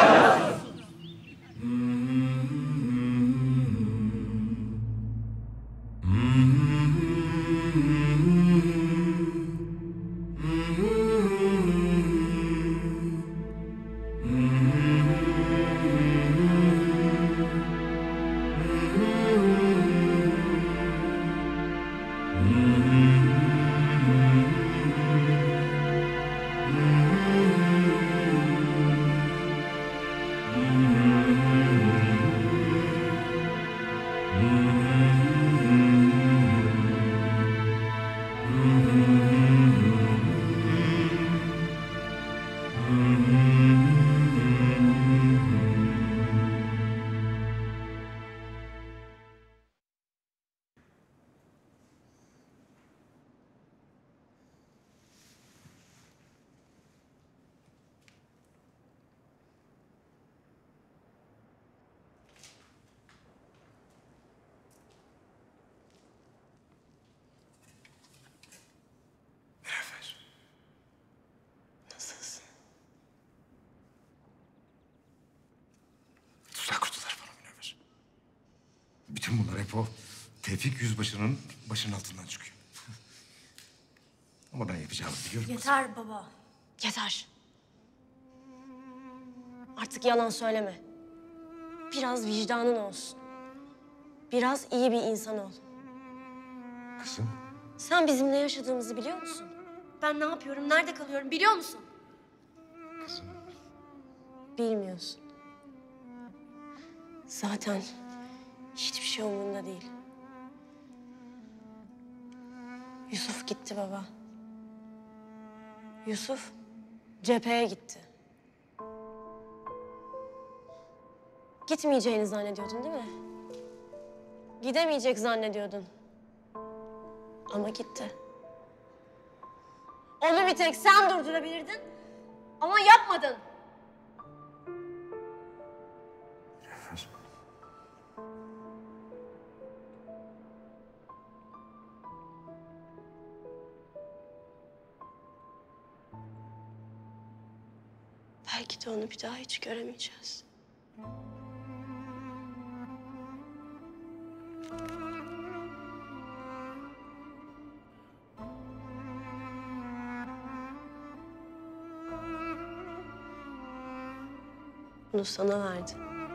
Tuzak kurdular bana Münevver. Bütün bunlar hep o Tevfik Yüzbaşı'nın başının altından çıkıyor. Ama ben yapacağımı biliyorum. Yeter baba. Yeter. Artık yalan söyleme. Biraz vicdanın olsun. Biraz iyi bir insan ol. Kızım. Sen bizim ne yaşadığımızı biliyor musun? Ben ne yapıyorum, nerede kalıyorum biliyor musun? Kızım. Bilmiyorsun. Zaten hiçbir şey umurunda değil. Yusuf gitti baba. Yusuf cepheye gitti. Gitmeyeceğini zannediyordun değil mi? Gidemeyecek zannediyordun. Ama gitti. Onu bir tek sen durdurabilirdin. Ama yapmadın. Belki de onu bir daha hiç göremeyeceğiz. Bunu sana verdim.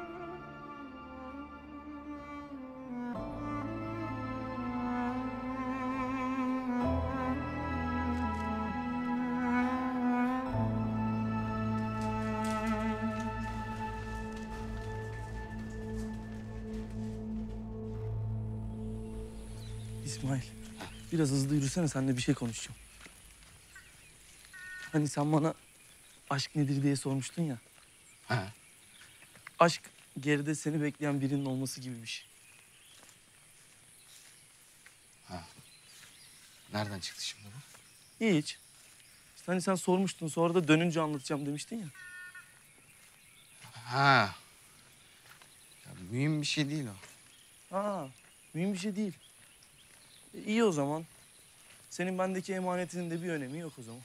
İsmail, biraz hızlı yürüsene, seninle bir şey konuşacağım. Hani sen bana aşk nedir diye sormuştun ya. Ha. Aşk geride seni bekleyen birinin olması gibi bir şey. Ha. Nereden çıktı şimdi bu? Hiç. İşte hani sen sormuştun, sonra da dönünce anlatacağım demiştin ya. Ha. Ya, mühim bir şey değil o. Ha, mühim bir şey değil. E, iyi o zaman. Senin bendeki emanetinin de bir önemi yok o zaman.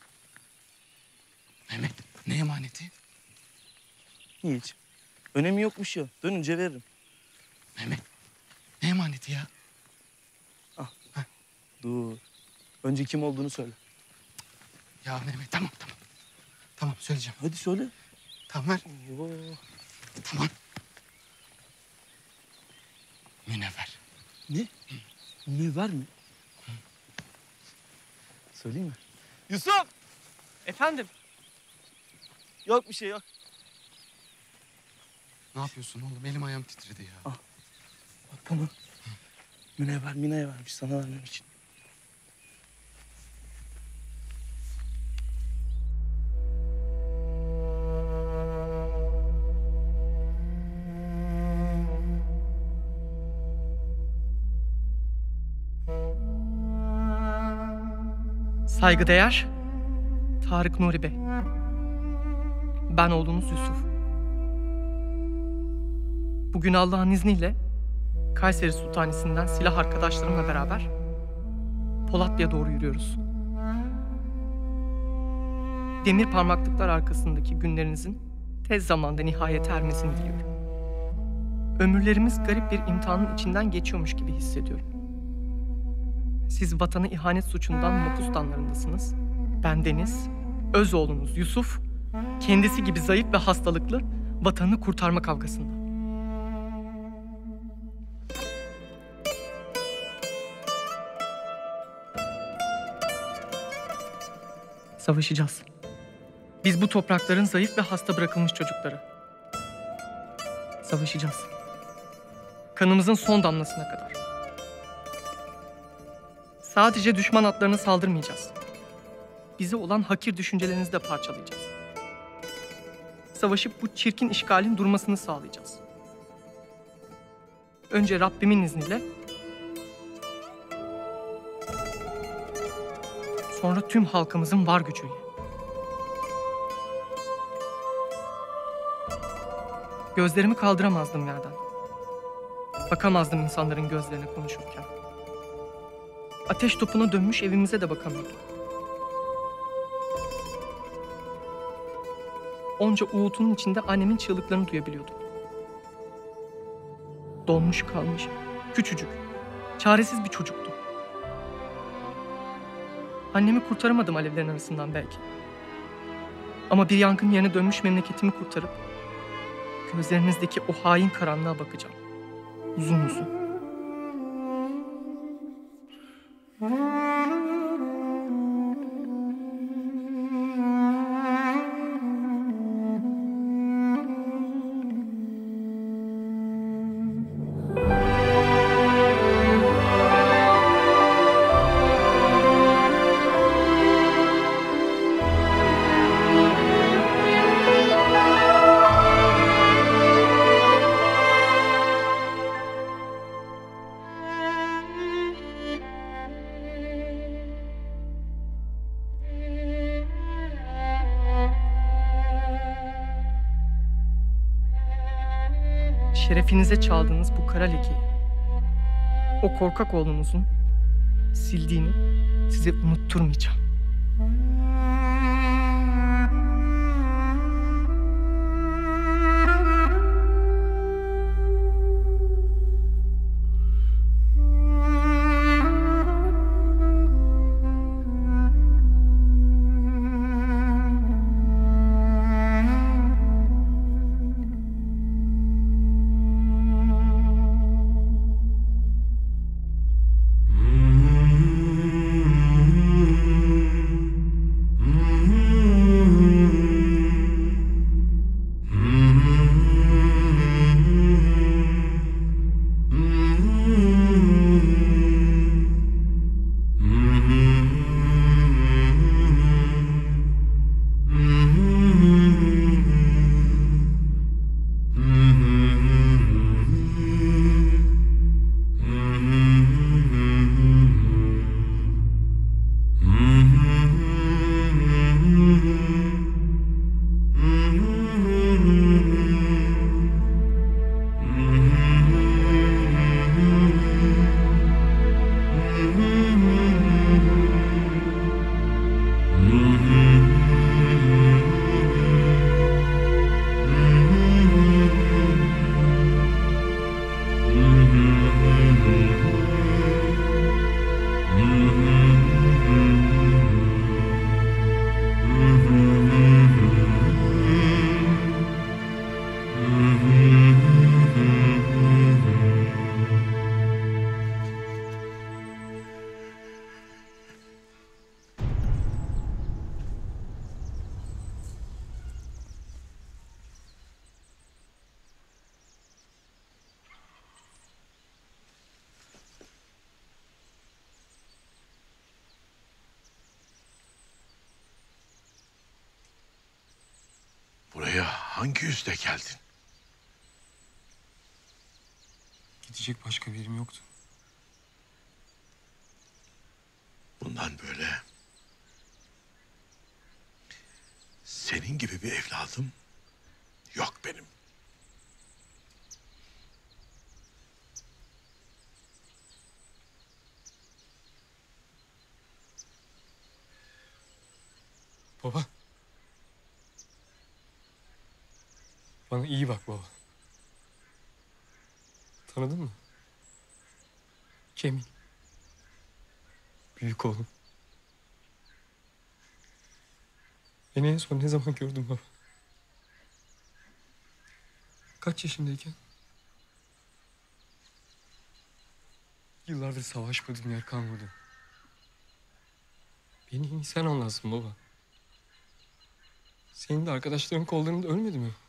Mehmet, ne emaneti? Hiç. Önemi yokmuş ya. Dönünce veririm. Mehmet, ne emaneti ya? Ah. Dur. Önce kim olduğunu söyle. Ya Mehmet, tamam tamam. Tamam, söyleyeceğim. Hadi söyle. Tamam ver. Yo. Tamam. Münevver. Ne? Münevver mi? Söyleyeyim mi? Yusuf! Efendim? Yok bir şey yok. Ne yapıyorsun oğlum? Elim ayağım titredi ya. Ah. Bak bunu. Münevver Mine'ye vermiş sana vermem için. Saygıdeğer Tarık Nuri Bey. Ben oğlunuz Yusuf. Bugün Allah'ın izniyle Kayseri Sultanisi'nden silah arkadaşlarımla beraber Polatlı'ya doğru yürüyoruz. Demir parmaklıklar arkasındaki günlerinizin tez zamanda nihayete ermesini diliyorum. Ömürlerimiz garip bir imtihanın içinden geçiyormuş gibi hissediyorum. Siz vatana ihanet suçundan mahpus damlarındasınız. Ben Deniz, öz oğlunuz Yusuf, kendisi gibi zayıf ve hastalıklı vatanını kurtarma kavgasında. Savaşacağız. Biz bu toprakların zayıf ve hasta bırakılmış çocukları. Savaşacağız. Kanımızın son damlasına kadar. Sadece düşman atlarına saldırmayacağız. Bize olan hakir düşüncelerinizi de parçalayacağız. Savaşıp bu çirkin işgalin durmasını sağlayacağız. Önce Rabbimin izniyle, sonra tüm halkımızın var gücüyle. Gözlerimi kaldıramazdım yerden. Bakamazdım insanların gözlerine konuşurken. Ateş topuna dönmüş evimize de bakamıyordum. Onca uğultunun içinde annemin çığlıklarını duyabiliyordum. Donmuş kalmış, küçücük, çaresiz bir çocuktum. Annemi kurtaramadım alevlerin arasından belki. Ama bir yangın yerine dönmüş memleketimi kurtarıp gözlerinizdeki o hain karanlığa bakacağım. Uzun uzun. Şerefinize çaldığınız bu kara lekeyi, o korkak oğlunuzun sildiğini size unutturmayacağım. hangi yüzle geldin? Gidecek başka bir yerim yoktu. Bundan böyle senin gibi bir evladım yok benim. Baba. Bana iyi bak baba. Tanıdın mı? Cemil. Büyük oğlum. Beni en son ne zaman gördün baba? Kaç yaşındayken? Yıllardır savaşmadığım yer kalmadı. Beni iyi sen anlarsın baba. Senin de arkadaşların kollarında ölmedi mi?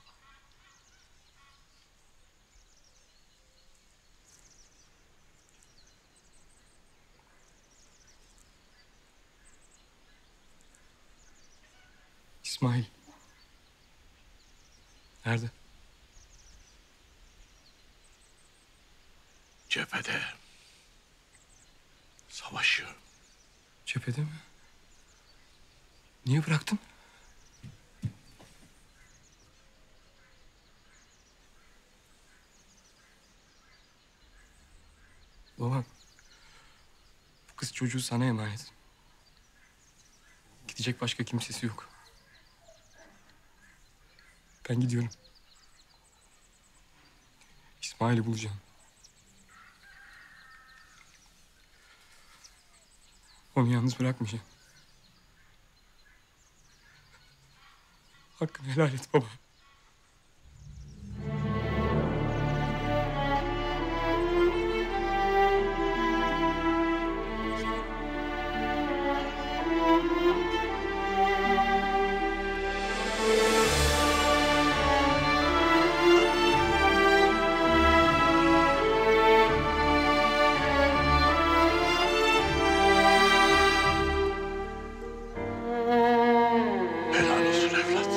İsmail. Nerede? Cephede. Savaşıyor. Cephede mi? Niye bıraktın? Babam. Bu kız çocuğu sana emanet. Gidecek başka kimsesi yok. Ben gidiyorum. İsmail'i bulacağım. Onu yalnız bırakmayacağım. Hakkını helal et baba. Helal olsun evlat.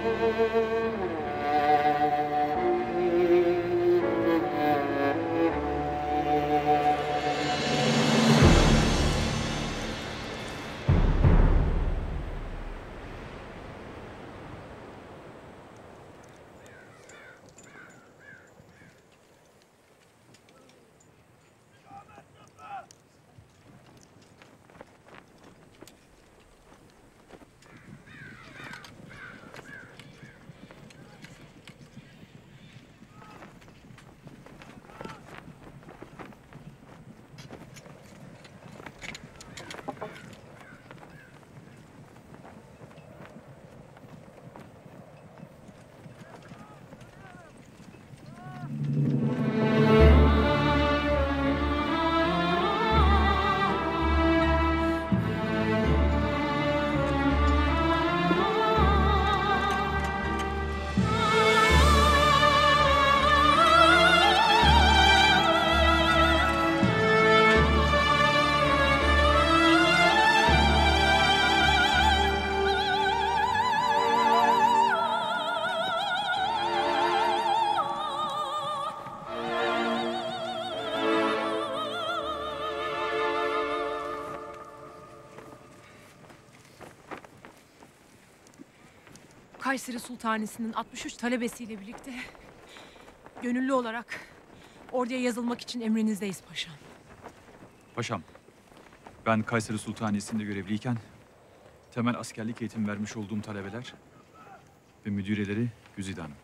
Kayseri Sultanisi'nin altmış üç talebesiyle birlikte gönüllü olarak orduya yazılmak için emrinizdeyiz paşam. Paşam, ben Kayseri Sultaniyesi'nde görevliyken temel askerlik eğitim vermiş olduğum talebeler ve müdüreleri Güzide Hanım.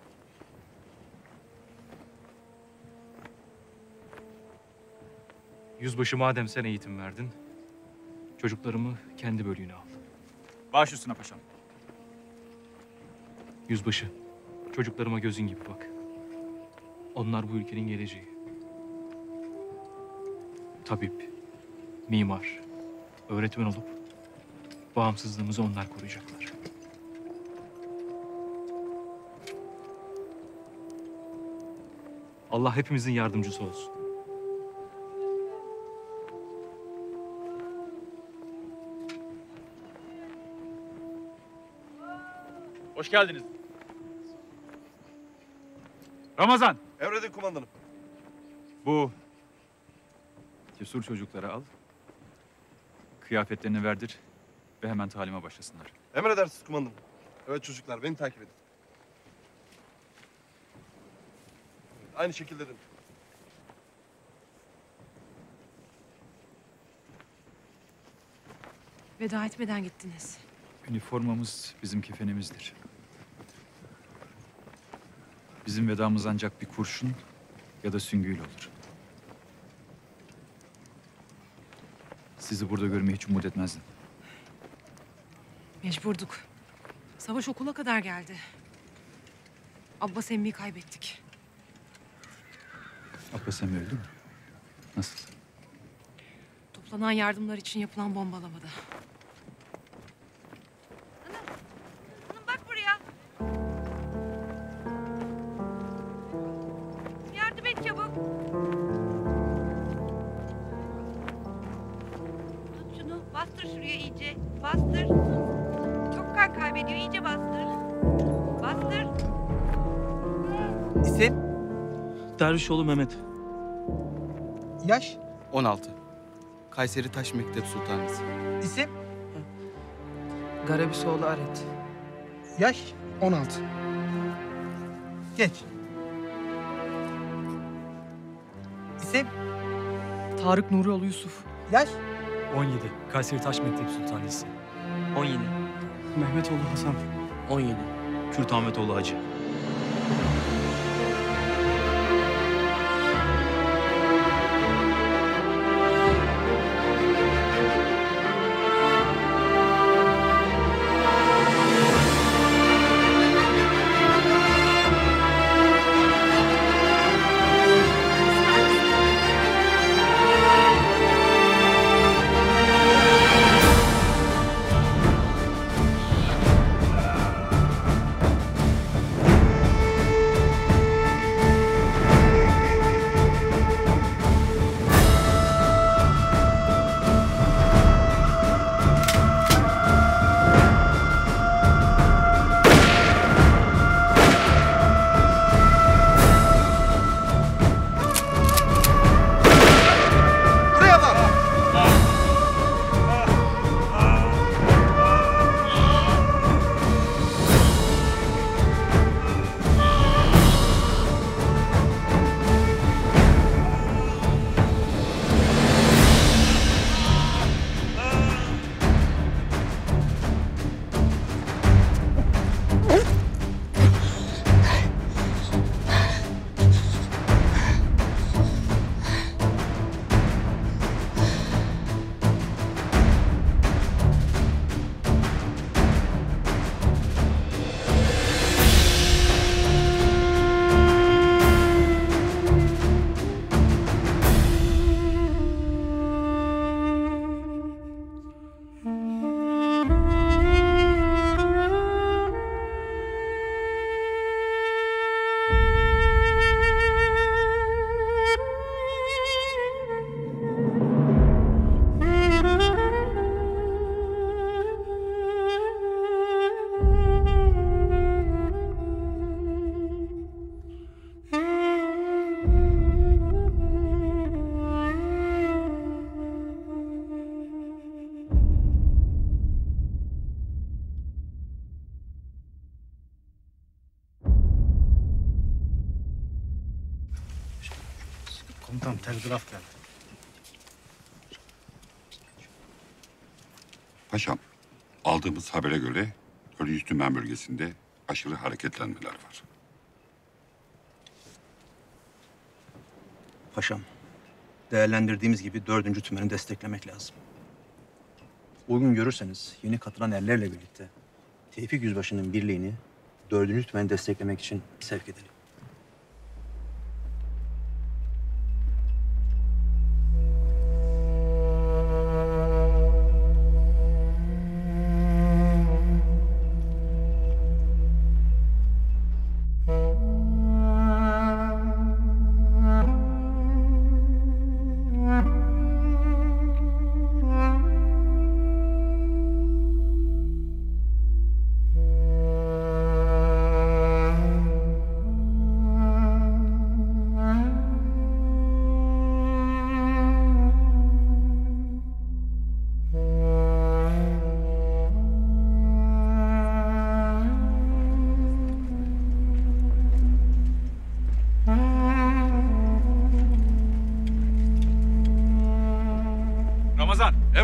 Yüzbaşı madem sen eğitim verdin, çocuklarımı kendi bölüğüne al. Baş üstüne paşam. Yüzbaşı, çocuklarıma gözün gibi bak. Onlar bu ülkenin geleceği. Tabip, mimar, öğretmen olup bağımsızlığımızı onlar koruyacaklar. Allah hepimizin yardımcısı olsun. Hoş geldiniz. Ramazan! Emredin kumandanım. Bu cesur çocukları al. Kıyafetlerini verdir ve hemen talime başlasınlar. Emredersiniz kumandanım. Evet çocuklar beni takip edin. Aynı şekilde dön. Veda etmeden gittiniz. Üniformamız bizim kefenimizdir. Bizim vedamız ancak bir kurşun ya da süngüyle olur. Sizi burada görmeyi hiç umut etmezdim. Mecburduk. Savaş okula kadar geldi. Abbas emmiyi kaybettik. Abbas emmi öldü mü? Nasıl? Toplanan yardımlar için yapılan bombalamada. Hanım bak buraya. Yardım et çabuk. Tut şunu. Bastır şuraya iyice. Bastır. Çok kan kaybediyor. İyice bastır. Bastır. İsim? Dervişoğlu Mehmet. Yaş? on altı. Kayseri Taş Mektep Sultanesi. İsim? Garabisoğlu Aret. Yaş? on altı. Geç. İsim? Tarık Nurioğlu Yusuf. Yaş? on yedi. Kayseri Taş Mektep Sultanesi. on yedi. Mehmetoğlu Hasan. on yedi. Kürt Ahmetoğlu Hacı. Komutanım telgraf geldi. Paşam, aldığımız habere göre dördüncü Tümen bölgesinde aşırı hareketlenmeler var. Paşam, değerlendirdiğimiz gibi dördüncü tümeni desteklemek lazım. Uygun görürseniz yeni katılan erlerle birlikte Tevfik Yüzbaşı'nın birliğini dördüncü tümeni desteklemek için sevk edelim.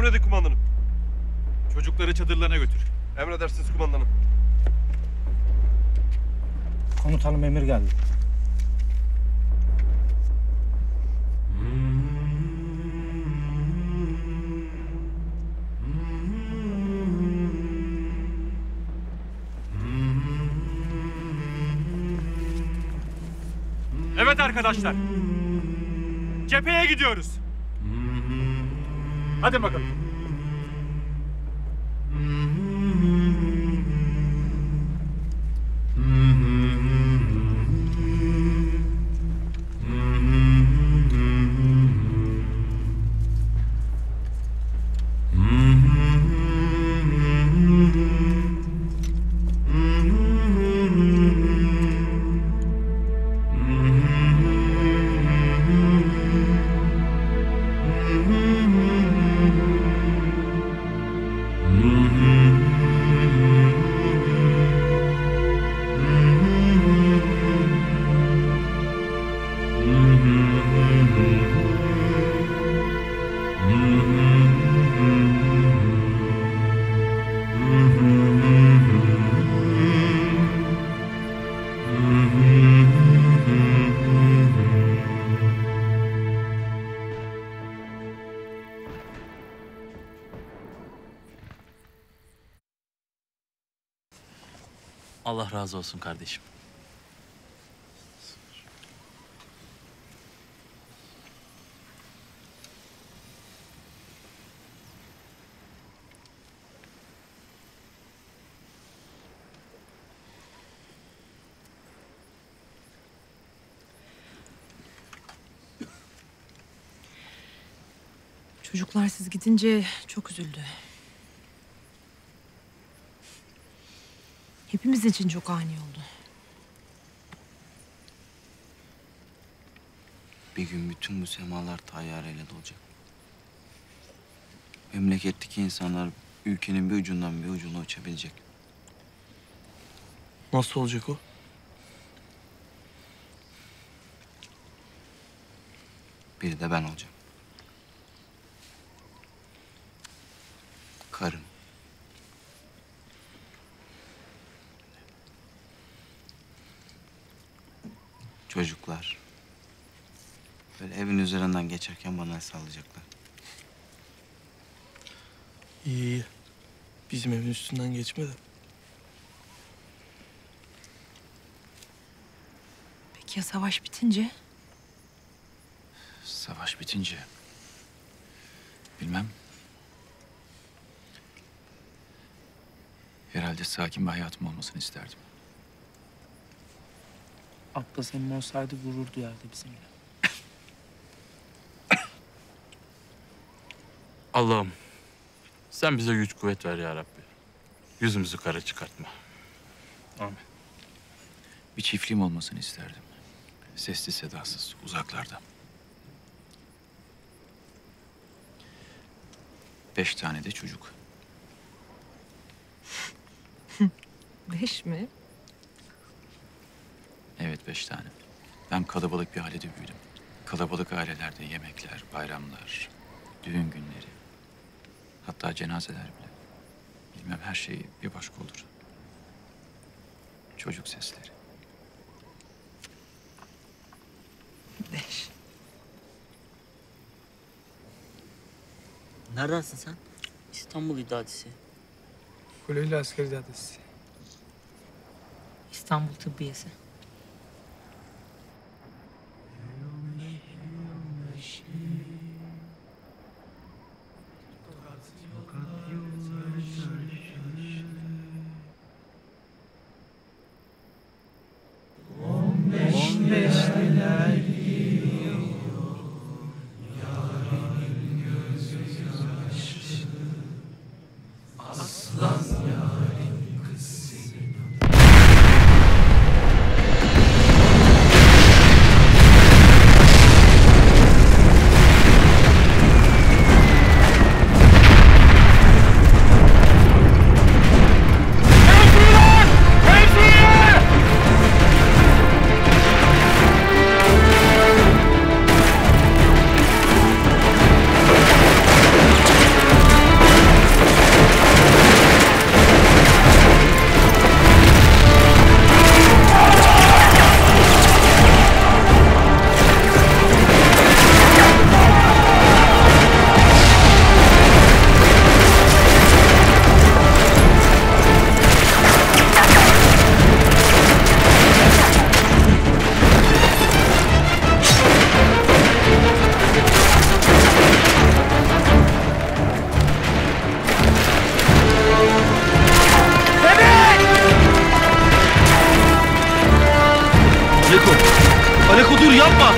Emredin kumandanım. Çocukları çadırlarına götür. Emredersiniz kumandanım. Komutanım emir geldi. Evet arkadaşlar. Cepheye gidiyoruz. Hadi bakalım. Allah razı olsun kardeşim. Çocuklar siz gidince çok üzüldü. Hepimiz için çok ani oldu. Bir gün bütün bu semalar tayyareyle dolacak. Memleketteki insanlar ülkenin bir ucundan bir ucuna uçabilecek. Nasıl olacak o? Biri de ben olacağım. Karım. Çocuklar. Böyle evin üzerinden geçerken bana el sallayacaklar. İyi iyi. Bizim evin üstünden geçme de. Peki ya savaş bitince? Savaş bitince... Bilmem. Herhalde sakin bir hayatım olmasını isterdim. Abbas emmi olsaydı gurur duyardı bizimle. Allah'ım sen bize güç kuvvet ver ya Rabbi. Yüzümüzü kara çıkartma. Amin. Bir çiftliğim olmasını isterdim. Sessiz sedasız, uzaklarda. Beş tane de çocuk. Beş mi? Evet, beş tane. Ben kalabalık bir ailede büyüdüm. Kalabalık ailelerde yemekler, bayramlar, düğün günleri. Hatta cenazeler bile. Bilmem, her şey bir başka olur. Çocuk sesleri. Beş. Neredensin sen? İstanbul İdadisi. Kuleli Asker İdadisi. İstanbul Tıbbiyesi. Aslan yarim kız senin. Aleko! Aleko dur yapma!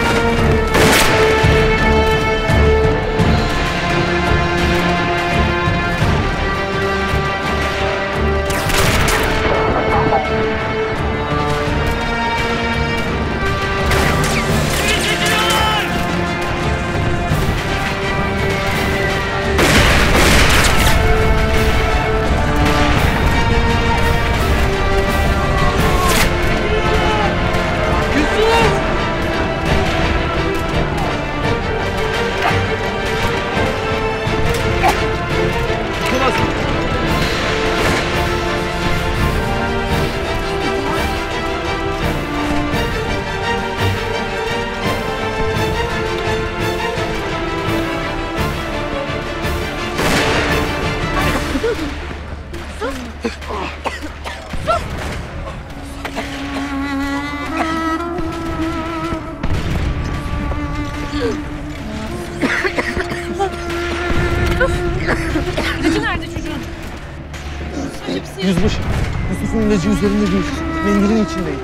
İlacı nerede çocuğun? Hepsi... Yüzbaşı, Yusuf'un ilacı üzerinde değil. Mendilin içindeydi.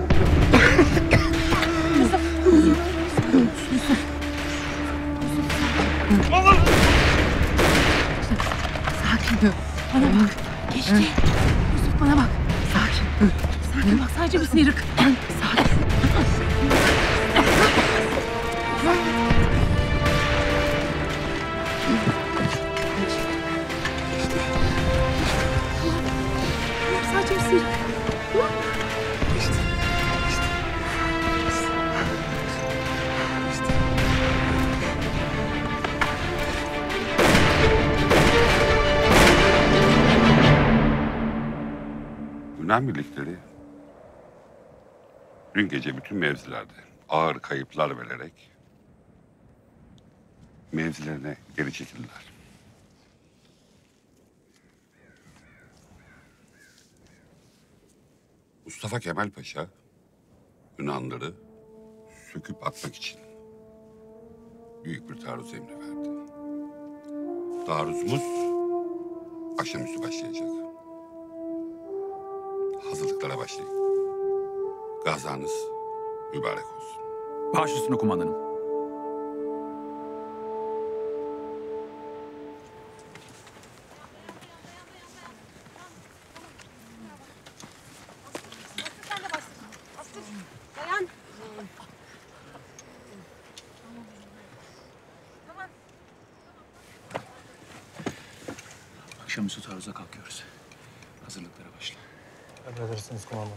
Yusuf. Yusuf. Sakin. Bana bak. Geçti. Yusuf bana bak. Sakin. Sakin bak, sadece bir sıyrık. Sakin. Sadece bir sıyrık. İşte. Yunan birlikleri dün gece bütün mevzilerde ağır kayıplar vererek mevzilerine geri çekildiler. Mustafa Kemal Paşa Yunanları söküp atmak için büyük bir taarruz emri verdi. Taarruzumuz akşamüstü başlayacak. Hazırlıklara başlayın. Gazanız mübarek olsun. Baş üstüne kumandanım. Dayan. Akşamüstü taarruza kalkıyoruz. Hazırlıklara başla. Emredersiniz kumandanım.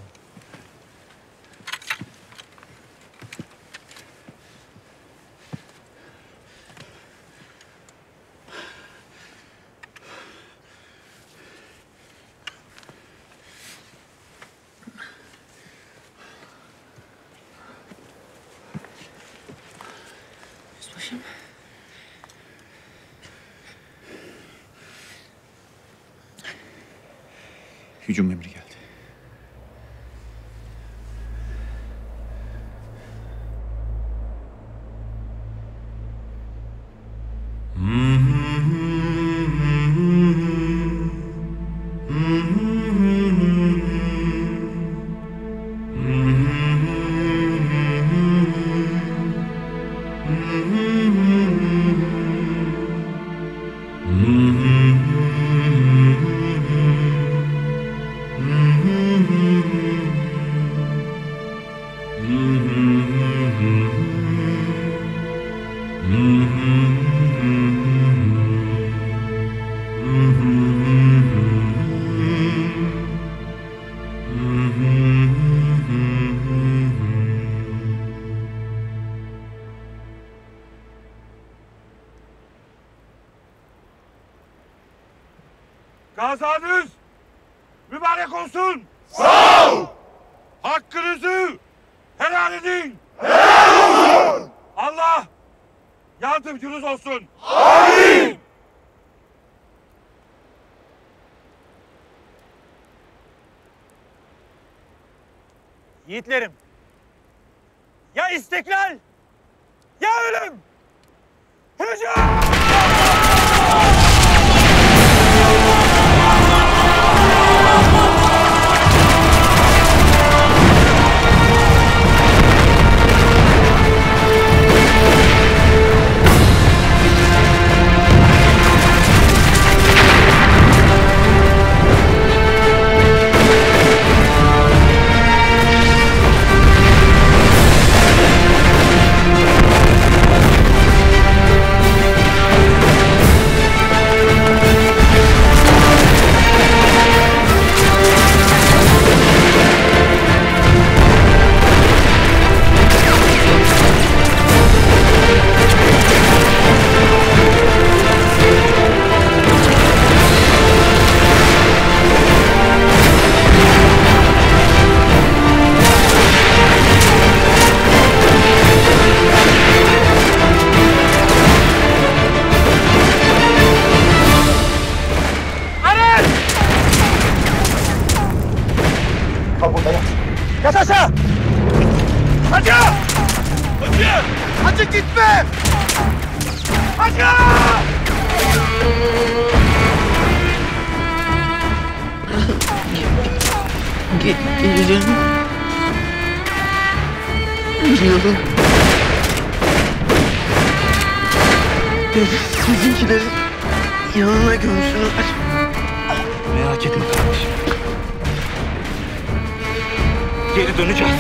Yüzbaşım. Hücum emri geldi. Gazanız mübarek olsun. Sağ ol. Hakkınızı helal edin. Helal olsun. Allah yardımcınız olsun. Amin. Yiğitlerim, ya istiklal ya ölüm. Hücum! Hacı! Hacı! Hacı gitme! Hacı! Ge geleceğim. Biliyorum. Sizinkilerin yanına gömsünler. Merak etme kardeşim. Geri döneceğiz.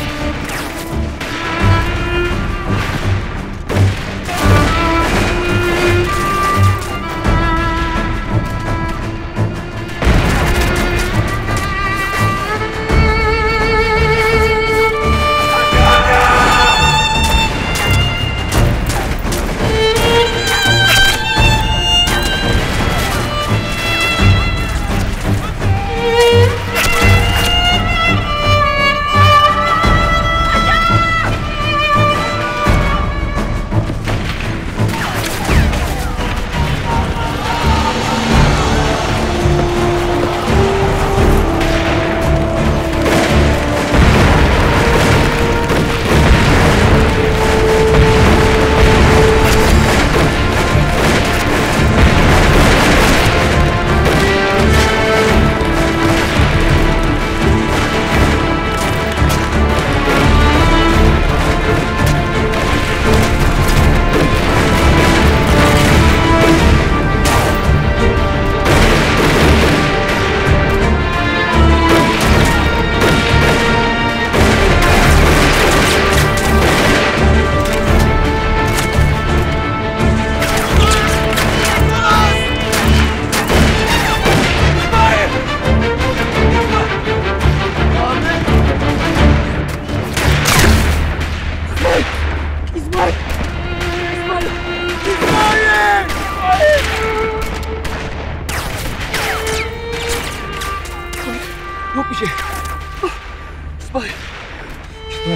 Yok bir şey. İsmail. İsmail.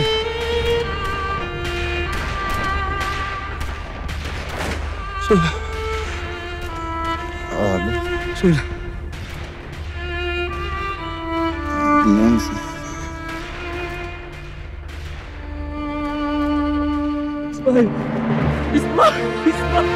Söyle. Abi. Söyle. Dinler misin? İsmail. İsmail. İsmail.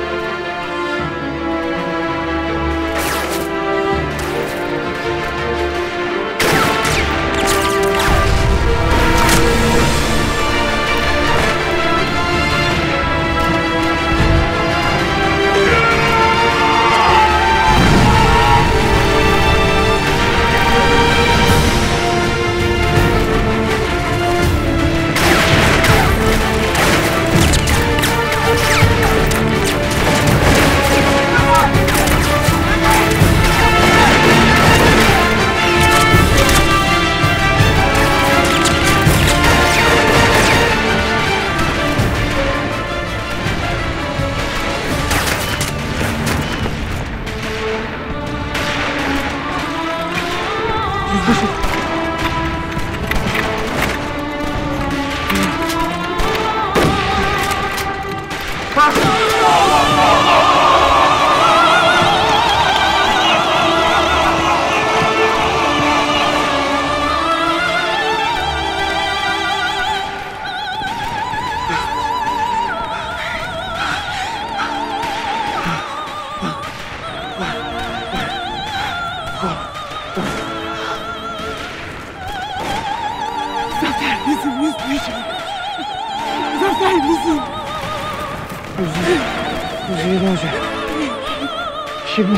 Zafer bizim yüzmeyeceğim. Zafer bizim. Güzel. Güzel olacak. Şimdi.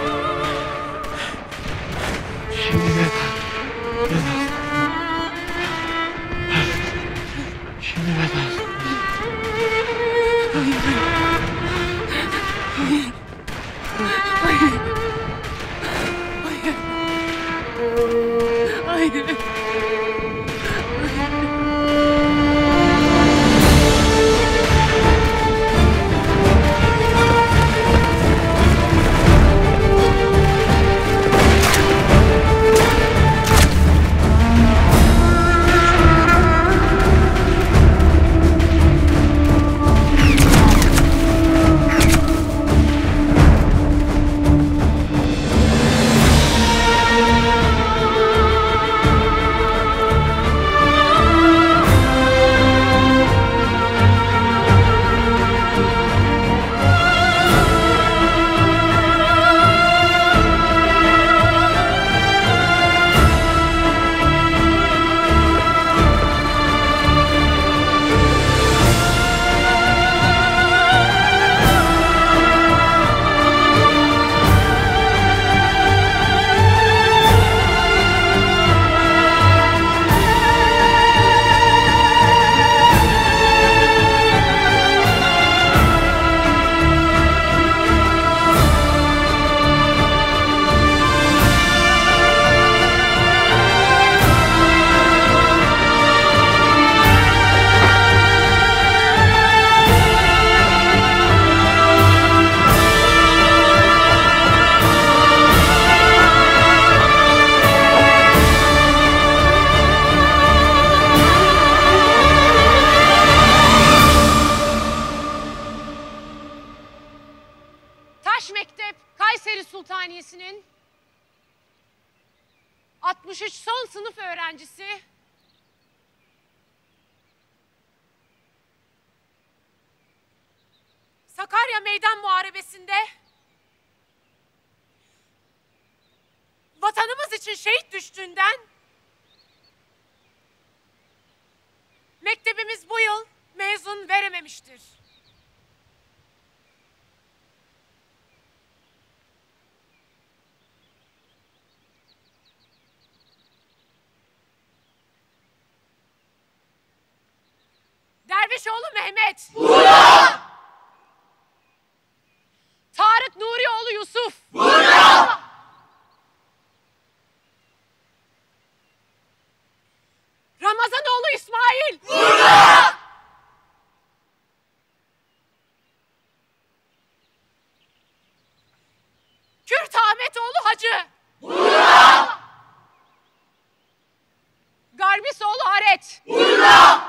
Şimdi veda. Veda. Şimdi veda. Hayır. Hayır. Hayır. Hayır. Hayır. altmış üç son sınıf öğrencisi Sakarya Meydan Muharebesi'nde vatanımız için şehit düştüğünden mektebimiz bu yıl mezun verememiştir. Dervişoğlu Mehmet. Burada! Tarık Nurioğlu Yusuf. Burada! Ramazanoğlu İsmail. Burada! Kürt Ahmetoğlu Hacı. Burada! Garbisoğlu Aret. Burada!